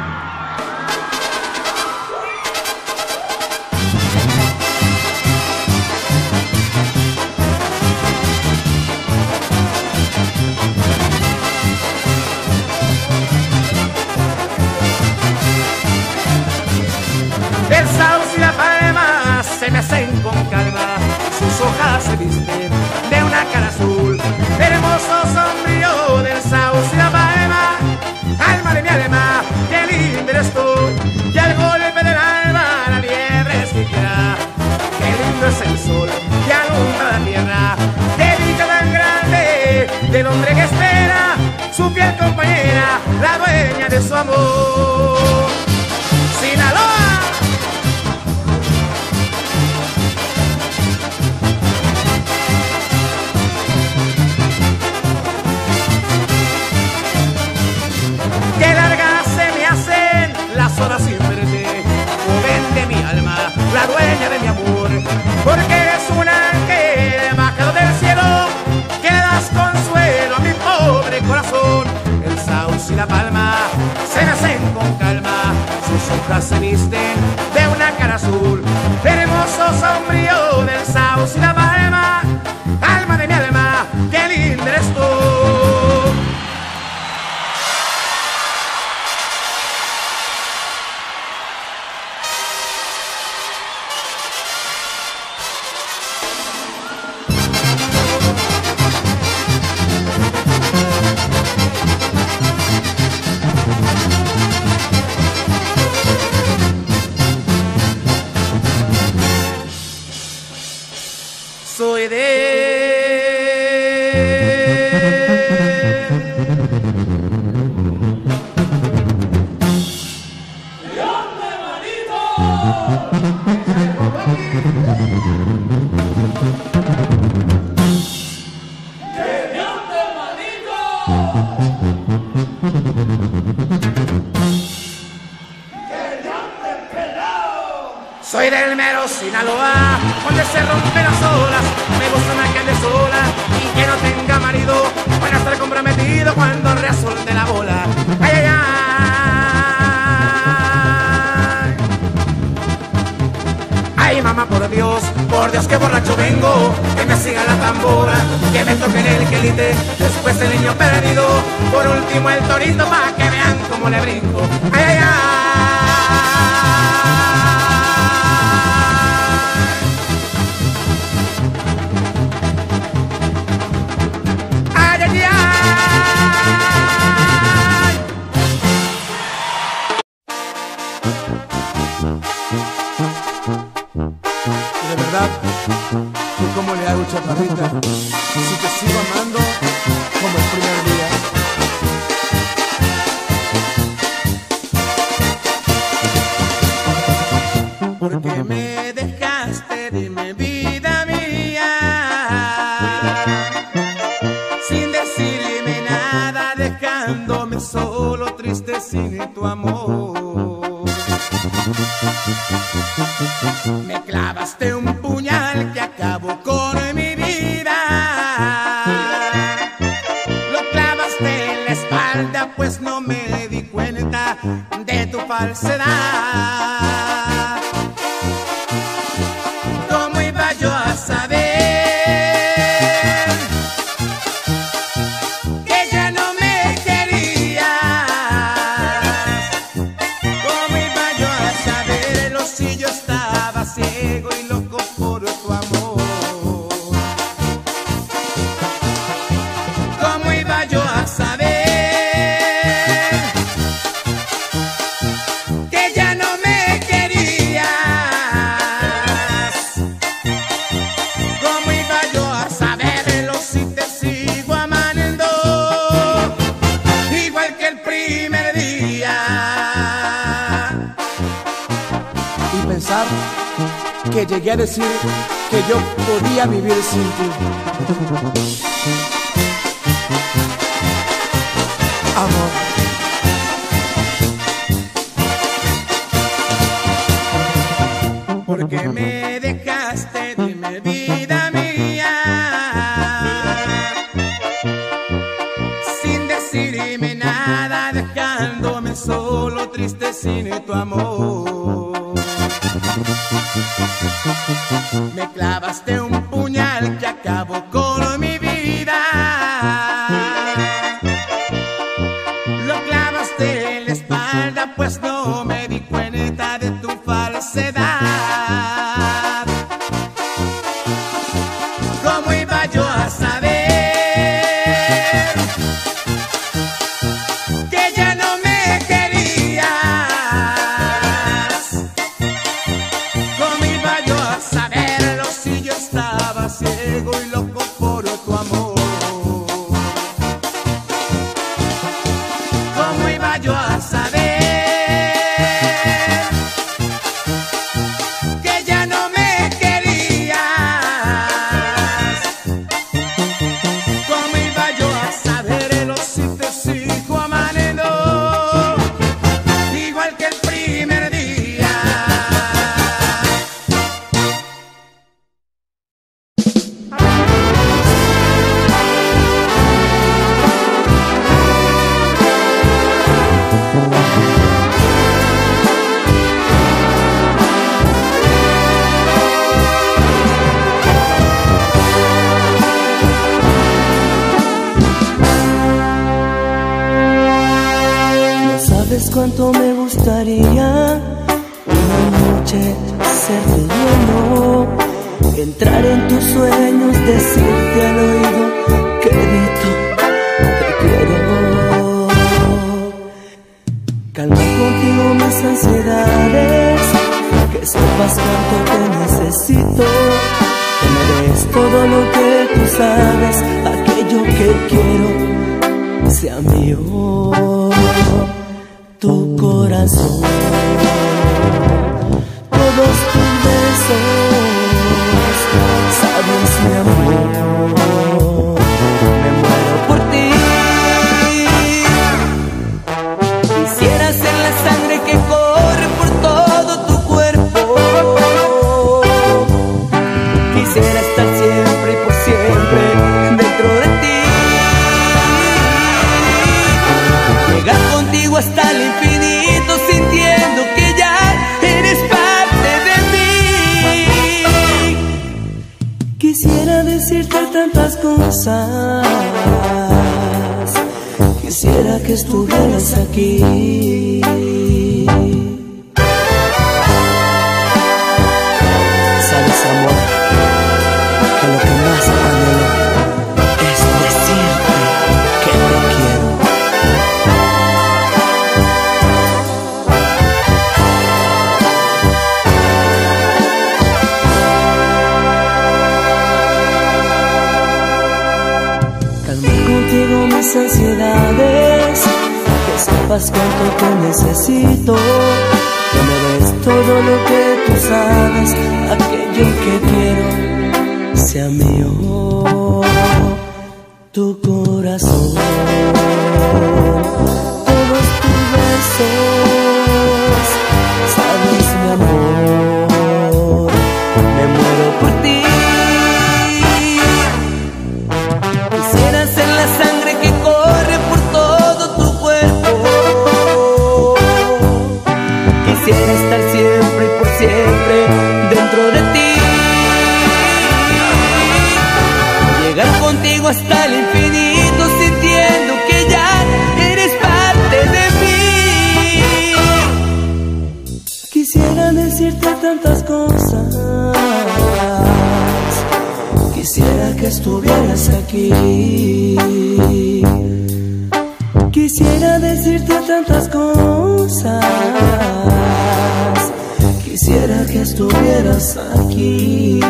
El sauce y la palma se me hacen con calma, sus hojas se visten de una cara azul. Hermoso sombrío del sauce y la palma, alma de mi alma, qué lindo eres tú. Y al golpe del alba la liebre se queda, qué lindo es el sol que alumbra la tierra. Qué dicha tan grande del hombre que espera su fiel compañera, la dueña de su amor. Sinaloa. Qué largas se me hacen las horas sin verte, joven de mi alma, la dueña de mi amor, porque eres un ángel bajado del cielo, que le das consuelo a mi pobre corazón. El sauce y la palma se me hacen con calma, sus hojas se visten de una cara azul. Hermoso sombrío del sauce y la palma, alma de mi alma, qué lindo eres tú. Soy Soy del mero Sinaloa, donde se rompen las olas. Me gusta una que ande sola y que no tenga marido, para estar comprometido cuando resuelte la bola. Ay, ay, ay. Ay, mamá, por Dios, que borracho vengo, que me siga la tambora, que me toquen el quelite, después el niño perdido, por último el torito, pa' que vean cómo le brinco. Ay, ay, ay. De verdad, ¿tú cómo le hago, chaparrita? Si te sigo amando como el primer día. ¿Por qué me dejaste? Dime, vida mía, sin decirme nada, dejándome solo, triste sin tu amor. Me clavaste un puñal que acabó con mi vida. Lo clavaste en la espalda, pues no me di cuenta de tu falsedad. ¿Cómo iba yo a saber que llegué a decir que yo podía vivir sin ti. Amor. Porque me dejaste, dime vida mía, sin decirme nada, dejándome solo, triste sin tu amor. Me clavaste un puñal que acabó con mi vida. Lo clavaste en la espalda, pues no me di cuenta de tu falsedad. ¿Cómo iba yo a saber que ya no me querías? ¿Cómo iba yo a saberlo si yo estaba ciego y loco por tu amor? ¿Cómo iba yo a saber que ya no me querías? ¿Cómo iba yo a saberlo si te sigo amando igual que el primer día? No sabes cuánto me gustaría una noche serte dueño, entrar en tus sueños, decirte al oído, querido, te quiero. Calmar contigo mis ansiedades, que sepas cuánto te necesito, que me des todo lo que tú sabes, aquello que quiero sea mío, tu corazón, todos tus besos, sabes mi amor, me muero por ti. Quisiera ser la sangre que corre por todo tu cuerpo, quisiera estar siempre y por siempre dentro de ti, llegar contigo hasta el infinito, sintiendo que ya eres parte de mí. Quisiera decirte tantas cosas, quisiera que estuvieras aquí. Sabes, amor, que lo que más anhelo es decirte que te quiero. Calmar contigo mis ansiedades, que sepas cuánto te necesito, que me des todo lo que tú sabes, aquello que quiero sea mío, tu corazón, todos tus besos, sabes mi amor, me muero por ti. Quisiera ser la sangre que corre por todo tu cuerpo, quisiera estar siempre y por siempre dentro de ti, llegar contigo hasta el infinito, sintiendo que ya eres parte de mí. Quisiera decirte tantas cosas, quisiera que estuvieras aquí. Quisiera decirte tantas cosas, quisiera que estuvieras aquí.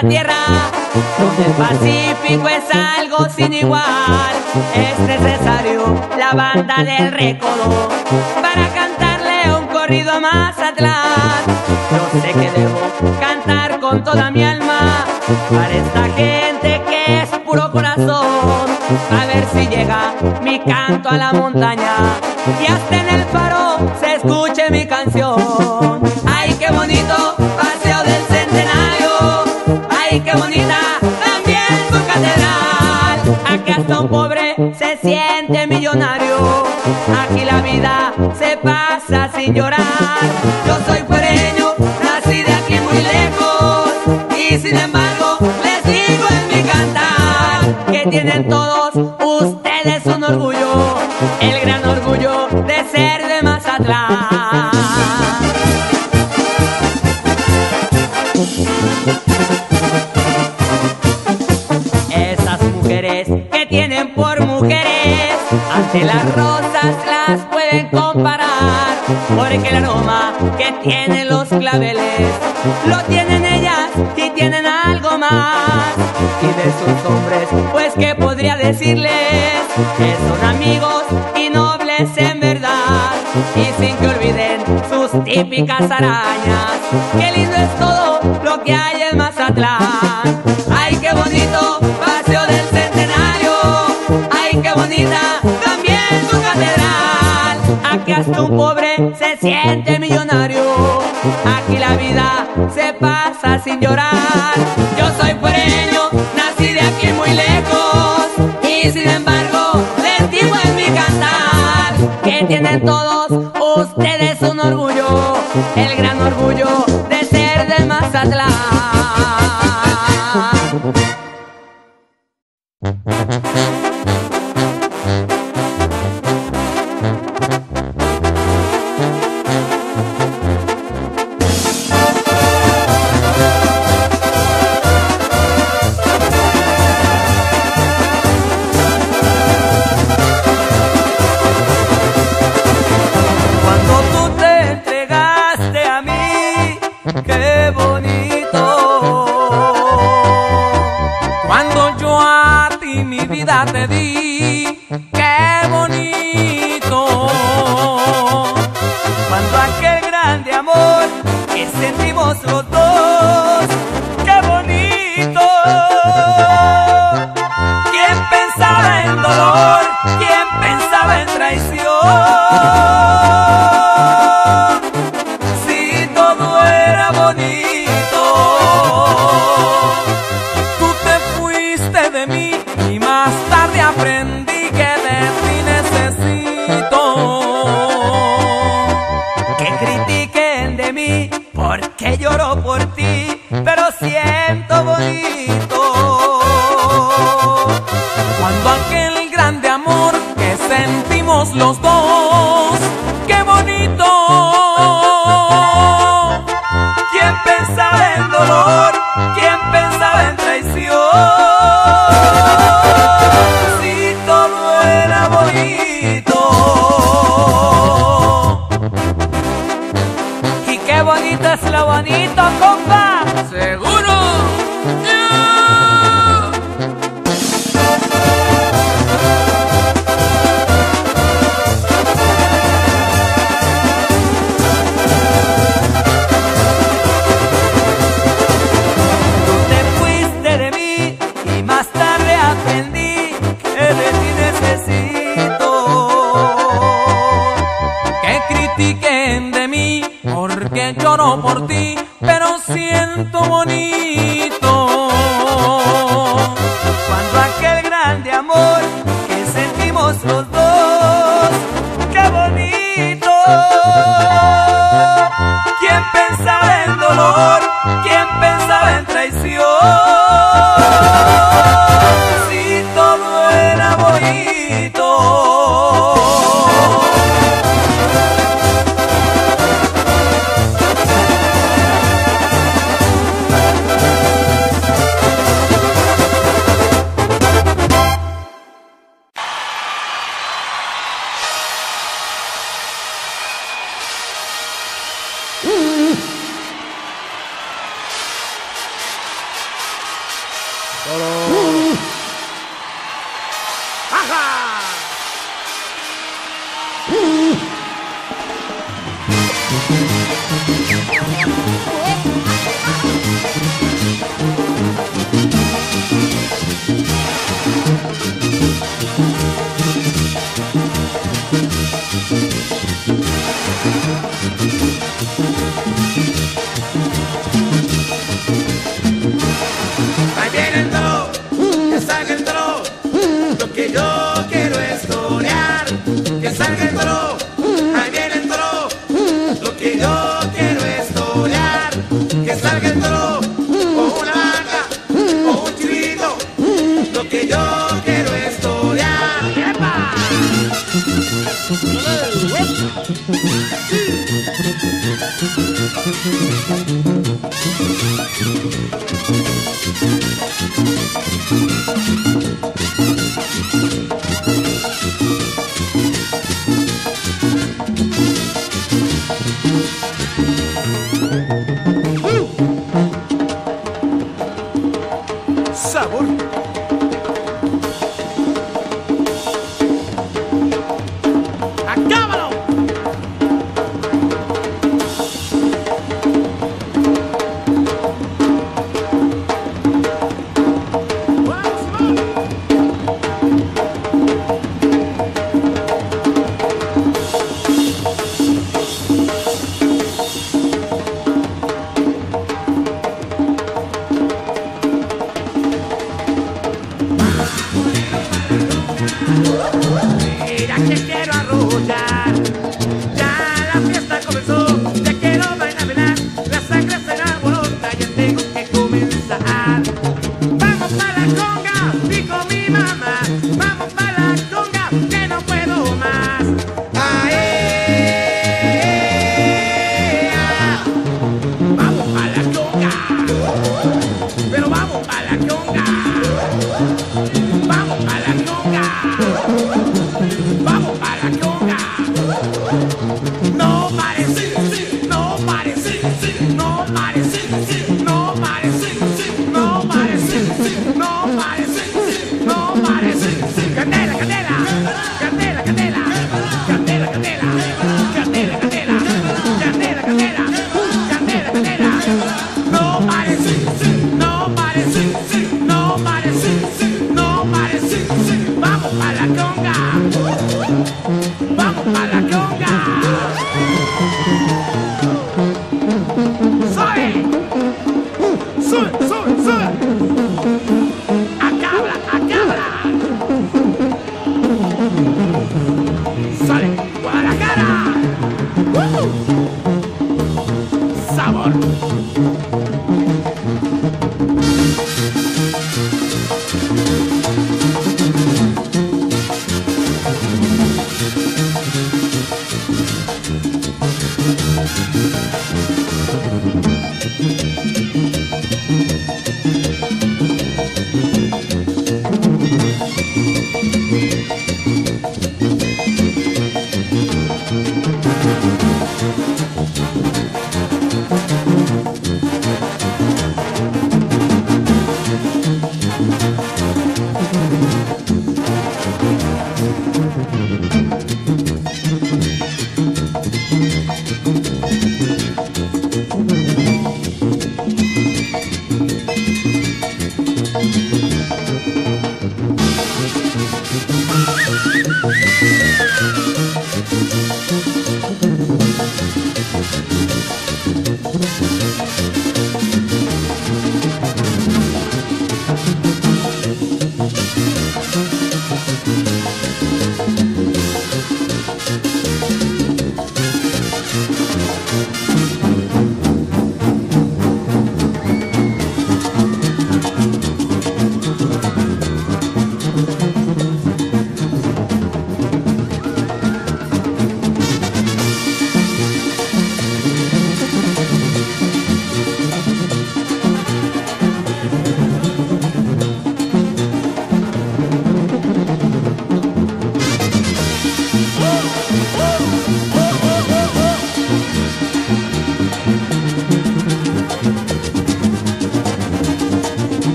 tierra, donde el Pacífico es algo sin igual. Es necesario la banda del Recodo para cantarle un corrido a Mazatlán. Yo sé que debo cantar con toda mi alma para esta gente que es puro corazón. A ver si llega mi canto a la montaña y hasta en el faro se escuche mi canción. Ay, qué bonito paseo del Centenario, ay, qué bonita también su catedral. Aquí hasta un pobre se siente millonario, aquí la vida se pasa sin llorar. Yo soy fuereño, nací de aquí muy lejos, y sin embargo les digo en mi cantar que tienen todos ustedes un orgullo, el gran orgullo de ser de Mazatlán. Esas mujeres que tienen por mujeres, ante las rosas las pueden comparar, porque el aroma que tienen los claveles lo tienen ellas y tienen algo más. Y de sus hombres, pues que podría decirles que son amigos y nobles en verdad, y sin que olviden sus típicas arañas. Qué lindo es todo lo que hay en Mazatlán. Ay, qué bonito paseo del Centenario, ay, qué bonita también su catedral. Aquí hasta un pobre se siente millonario, aquí la vida se pasa sin llorar. Yo soy fuereño, nací de aquí muy lejos, y sin embargo les digo en mi cantar que tienen todos ustedes un orgullo, el gran orgullo de ser de Mazatlán. Te di, qué bonito. Cuando aquel grande amor que sentimos los dos, qué bonito. ¿Quién pensaba en dolor? ¿Quién pensaba en traición? Si todo era bonito. Tú te fuiste de mí y más tarde aprendí que de ti necesito. Que critiquen de mí porque lloro por ti, pero siento bonito. Cuando aquel grande amor que sentimos los dos, qué bonito. ¿Quién pensaba en dolor? ¿Quién pensaba en traición? Si todo era bonito. Y qué bonito es lo bonito, compa. Seguro. De mí porque lloro por ti, pero siento bonito. Cuando aquel grande amor que sentimos los dos, qué bonito. ¿Quién pensaba en dolor? ¿Quién pensaba en traición? Si todo era bonito. Ahí viene el tro, que salga el tro. Lo que yo quiero es torear. Que salga el tro, ahí viene el tro. Lo que yo quiero es torear. Que salga el tro, o una vaca, o un chivito. Lo que yo quiero es torear. ¡Epa! Sabor. ¡Acábalo! Mira que quiero arrullar, ya la fiesta comenzó, ya quiero bailar, la sangre se alborota, ya tengo que comenzar. Vamos pa' la conga, dijo mi mamá, vamos pa' la conga, que no puedo más. Vamos pa' la conga, pero vamos pa' la conga. Vamos a la conga. Vamos a la conga. No parece, no parece, no parece, no parece, no parece, no parece, no parece. Candela, candela, candela, candela, candela, candela, candela, candela, candela, candela, candela, candela. No parece, no parece, no parece. No parece, vamos a la conga, vamos a la conga. Soy, soy, soy, soy. Acabra, acabra. Sale, Guadalajara. Sabor.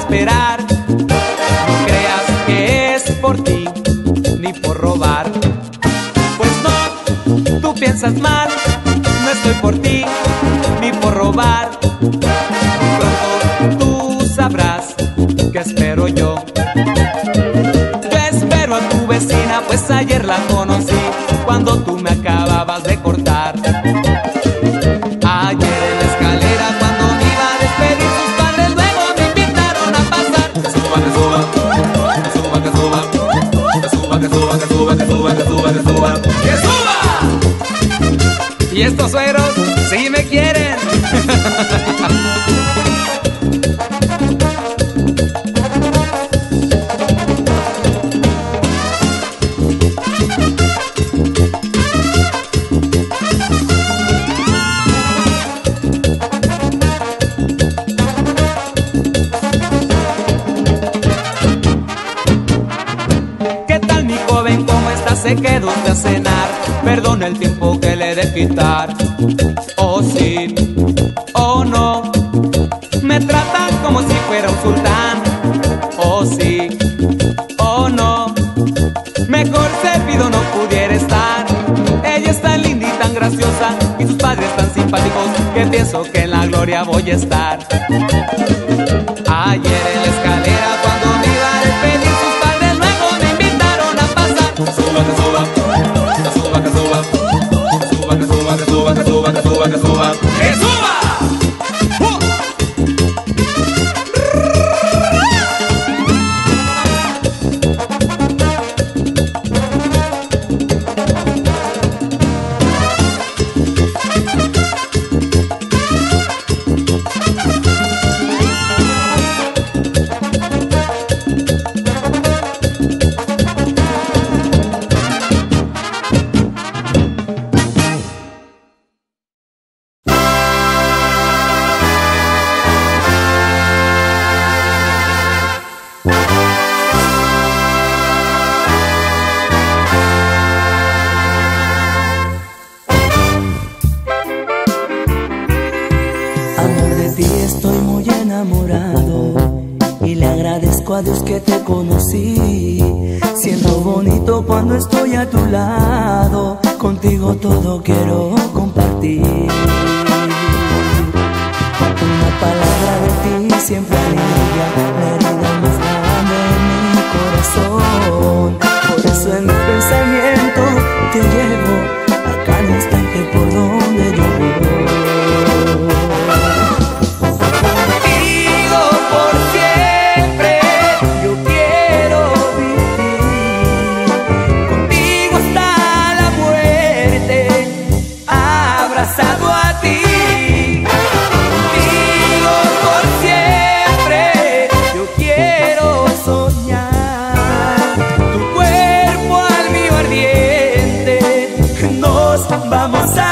esperar. No creas que es por ti ni por robar. Pues no, tú piensas mal, no estoy por ti ni por robar. Pronto tú sabrás que espero yo. Yo espero a tu vecina, pues ayer la conocí cuando tú me acababas de cortar. Ayer en la escalera cuando me iba a despedir, sus padres luego me invitaron a pasar. Que suba, que suba, que suba, que suba, que suba, que suba, que suba, que suba, que suba, que suba, que suba. Y estos sueros sí me quieren. Se quedó a cenar, perdona el tiempo que le de quitar. Oh sí, oh no, me tratan como si fuera un sultán. Oh sí, oh no, mejor servido no pudiera estar. Ella es tan linda y tan graciosa y sus padres tan simpáticos que pienso que en la gloria voy a estar. Ayer en la escalera cuando me iba a despedir, sus padres luego me invitaron a pasar. Que suba, que suba, que suba, que suba, que suba, que suba, que suba, que suba, que suba, que suba, que suba. A Dios que te conocí, siento bonito cuando estoy a tu lado, contigo todo quiero compartir. Una palabra de ti siempre alivia la herida más grande en mi corazón. Por eso en mi pensamiento te llevo a cada instante por donde yo vivo. Vamos a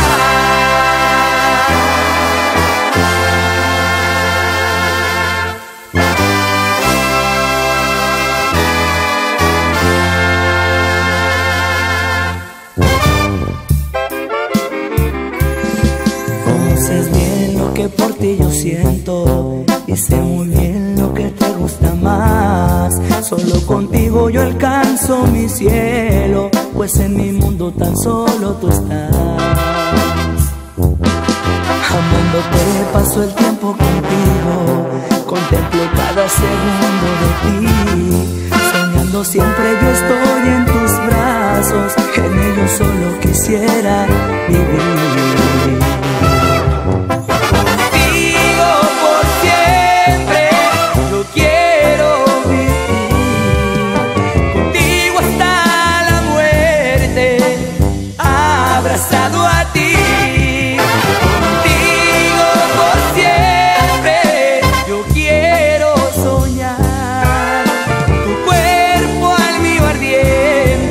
conoces bien lo que por ti yo siento y sé muy bien lo que te gusta más. Solo contigo yo alcanzo mi cielo, pues en mi mundo tan solo tú estás. Amándote paso el tiempo contigo, contemplo cada segundo de ti. Soñando siempre yo estoy en tus brazos, en ellos solo quisiera vivir. Contigo por siempre yo quiero vivir, contigo hasta la muerte, abrazado a ti. Contigo por siempre yo quiero soñar, tu cuerpo al mío ardiente.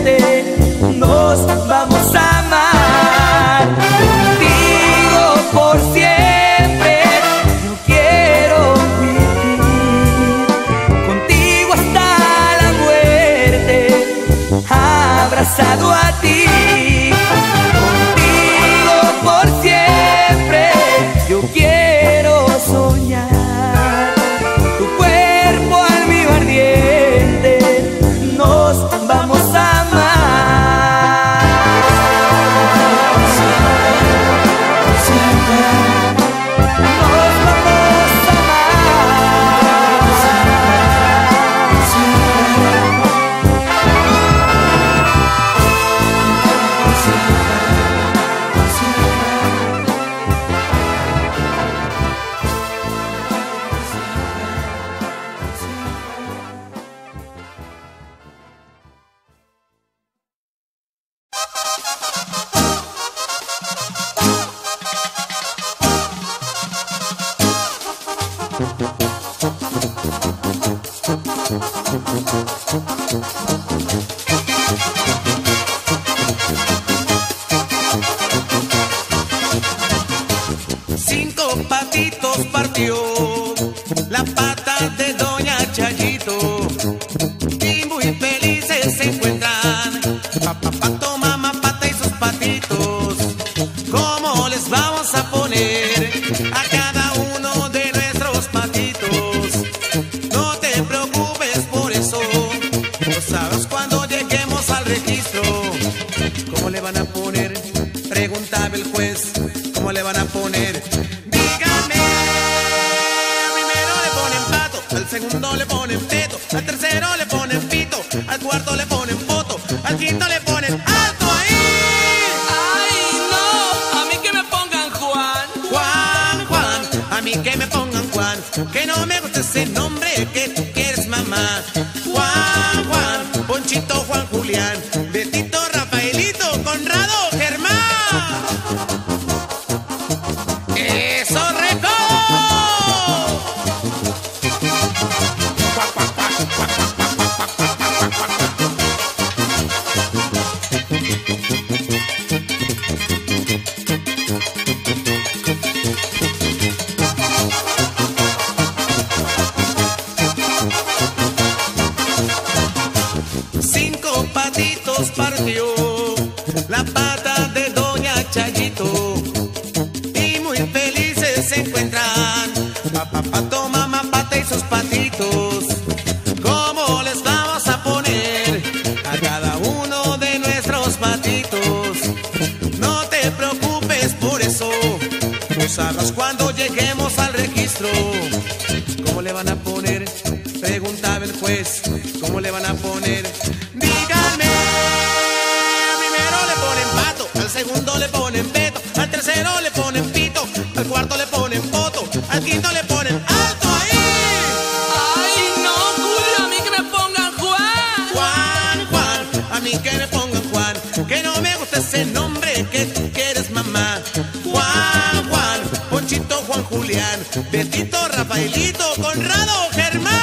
al quinto le ponen alto ahí. Ay, no, a mí que me pongan Juan. Juan, Juan, a mí que me pongan Juan, que no me gusta ese nombre que tú quieres, mamá. Juan, Juan, Ponchito, Juan, Julián, Betito, Rafaelito, Conrado, Germán. ¡Eso, Reco! 5 patitos partió la pata de Doña Chayito y muy felices se encuentran papá, pato, mamá, pata y sus patitos. ¿Cómo les vamos a poner a cada uno de nuestros patitos? No te preocupes por eso, usarlos cuando lleguemos al registro. ¿Cómo le van a poner? Preguntaba el juez. ¿Cómo le van a poner? Díganme. Primero le ponen pato, al segundo le ponen beto, al tercero le ponen pito, al cuarto le ponen poto, al quinto le ponen alto ahí. Ay, no, Julio, a mí que me pongan Juan. Juan, Juan, a mí que me pongan Juan, que no me gusta ese nombre que tú quieres, mamá. Juan, Juan, Ponchito, Juan, Julián, Betito, Rafaelito, Conrado, Germán.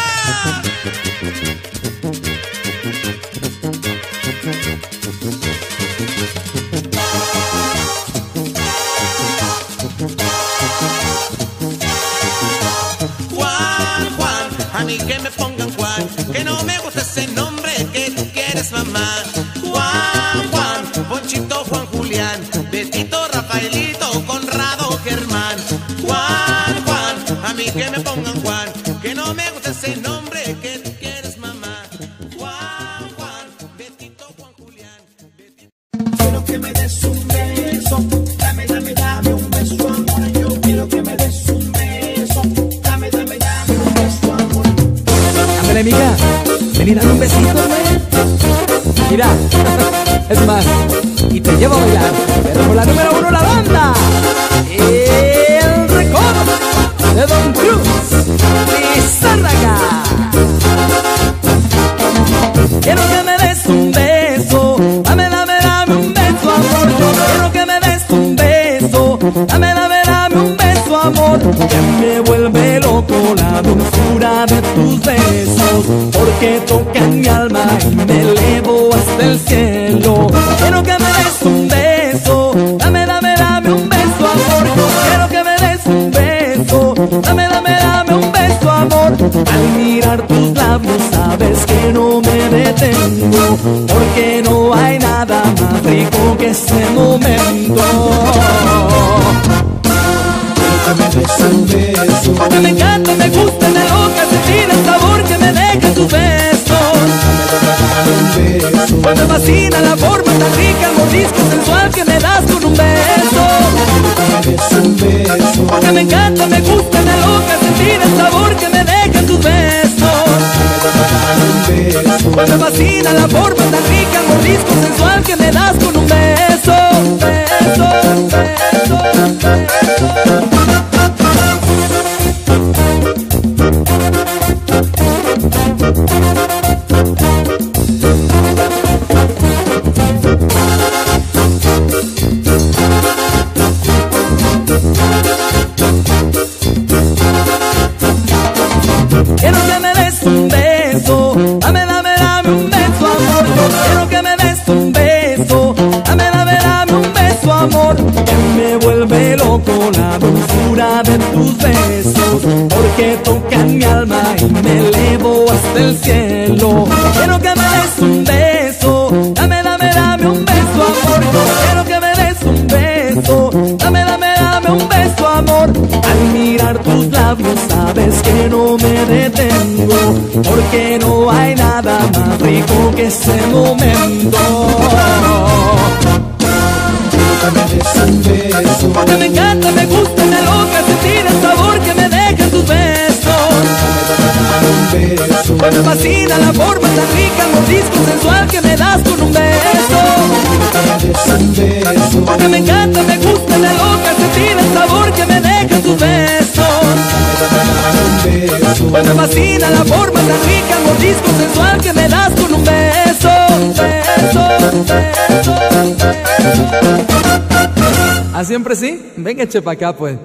Juan, Juan, a mí que me pongan Juan, que no me gusta ese nombre que tú quieres, mamá. Juan, Juan, Ponchito, Juan, Julián, Betito, Rafaelito, Conrado, Germán. Juan, Juan, a mí que me pongan Juan, que no me gusta ese nombre que tú quieres, mamá. Juan, Juan, Betito, Juan, Julián, Betito. Quiero que me des un beso, dame, dame, dame un beso, amor. Yo quiero que me des un beso, dame, dame, dame un beso, amor. Ándale, mija, ven y dame un besito, güey. Mira, es más, y te llevo a bailar, pero por la número 1 la banda, el recodo de Don Cruz Lizárraga. Quiero que me des un beso, dame, dame, dame un beso, amor. Yo quiero que me des un beso, dame, dame, dame un beso, amor. Que me vuelve loco la dulzura de tus besos, porque tocan mi alma y me elevo hasta el cielo. Quiero que me des un beso, dame, dame, dame un beso, amor. Yo quiero que me des un beso, dame, dame, dame un beso, amor. Al mirar tus labios sabes que no me detengo, porque no hay nada más rico que ese momento. Porque me encanta, me gusta, me loca sentir el sabor que me deja tus besos. Pues me fascina la forma tan rica, el mordisco sensual que me das con un beso. Porque me encanta, me gusta, me loca sentir el sabor que me deja tus besos. Pues me fascina la forma tan rica, el mordisco sensual que me das con un beso. Beso, beso, beso. Quiero que me des un beso, dame, dame, dame un beso, amor. Yo quiero que me des un beso, dame, dame, dame un beso, amor. Que me vuelve loco la dulzura de tus besos, porque tocan mi alma y me elevo hasta el cielo. Quiero que me des un beso, dame, dame, dame un beso, amor. Yo quiero que me des un beso, dame, dame, dame un beso, amor. Al mirar tus labios sabes que no me detengo, porque no hay nada más rico que ese momento. Porque me encanta, me gusta, me loca sentir el sabor que me dejan tus besos. Pues me fascina la forma tan rica, el mordisco sensual que me das con un beso. que me encanta, me gusta, me aloca, sentir el sabor que me dejan tus besos. Pues me fascina la forma tan rica, el mordisco sensual que me das con un beso. ¿Ah, siempre sí? Venga, eche pa' acá, pues.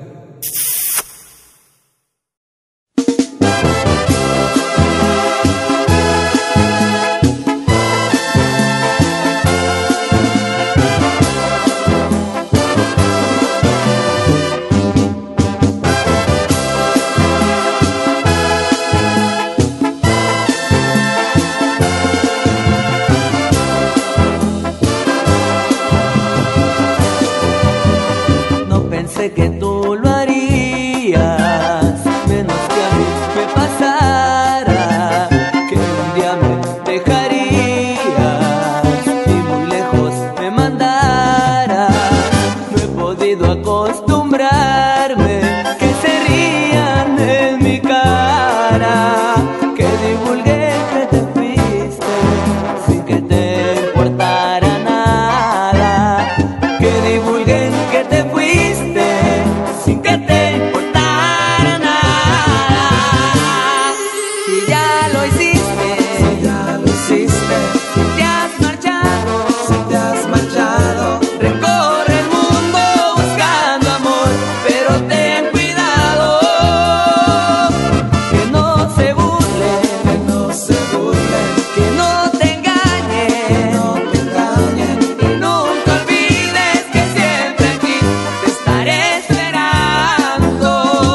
Pensé que tú lo harías, menos que a mí me pasara, que un día me dejarías y muy lejos me mandaras. No he podido acostumbrarme que se rían en mi cara, que divulgué que te fuiste sin que te importara nada, que divulgué que te fuiste sin que te importara nada. Si ya lo hiciste, si ya lo hiciste, si te has marchado, si te has marchado, recorre el mundo buscando amor, pero ten cuidado, que no se burlen, que no se burlen, que no te engañen, no te engañen, y nunca olvides que siempre aquí te estaré esperando.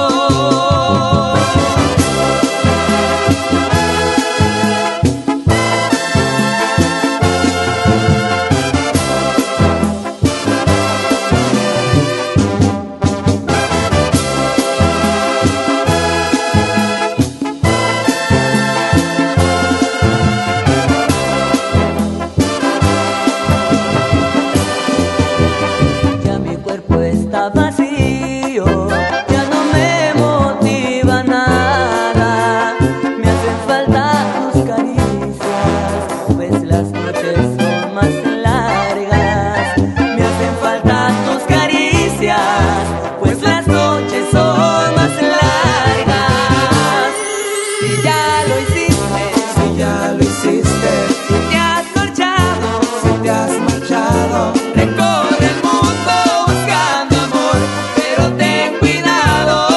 Ya mi cuerpo está vacío, ya no me motiva nada, me hacen falta tus caricias, pues las noches son más largas. Me hacen falta tus caricias, pues las noches son más largas. Si ya lo hiciste, si ya lo hiciste, si te has marchado, si te has marchado, recorre el mundo buscando amor, pero ten cuidado,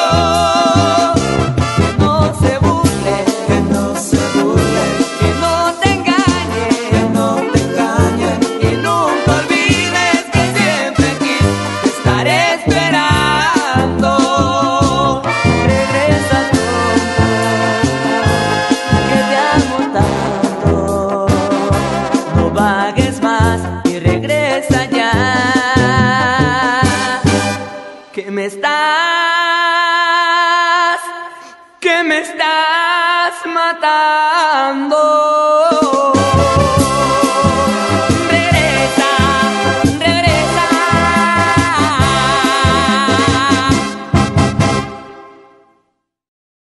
que no se burlen, que no se burlen, que no te engañen, que no te engañen, y nunca olvides que siempre aquí te estaré esperando. Regresa pronto, que te amo tanto, no vagues más.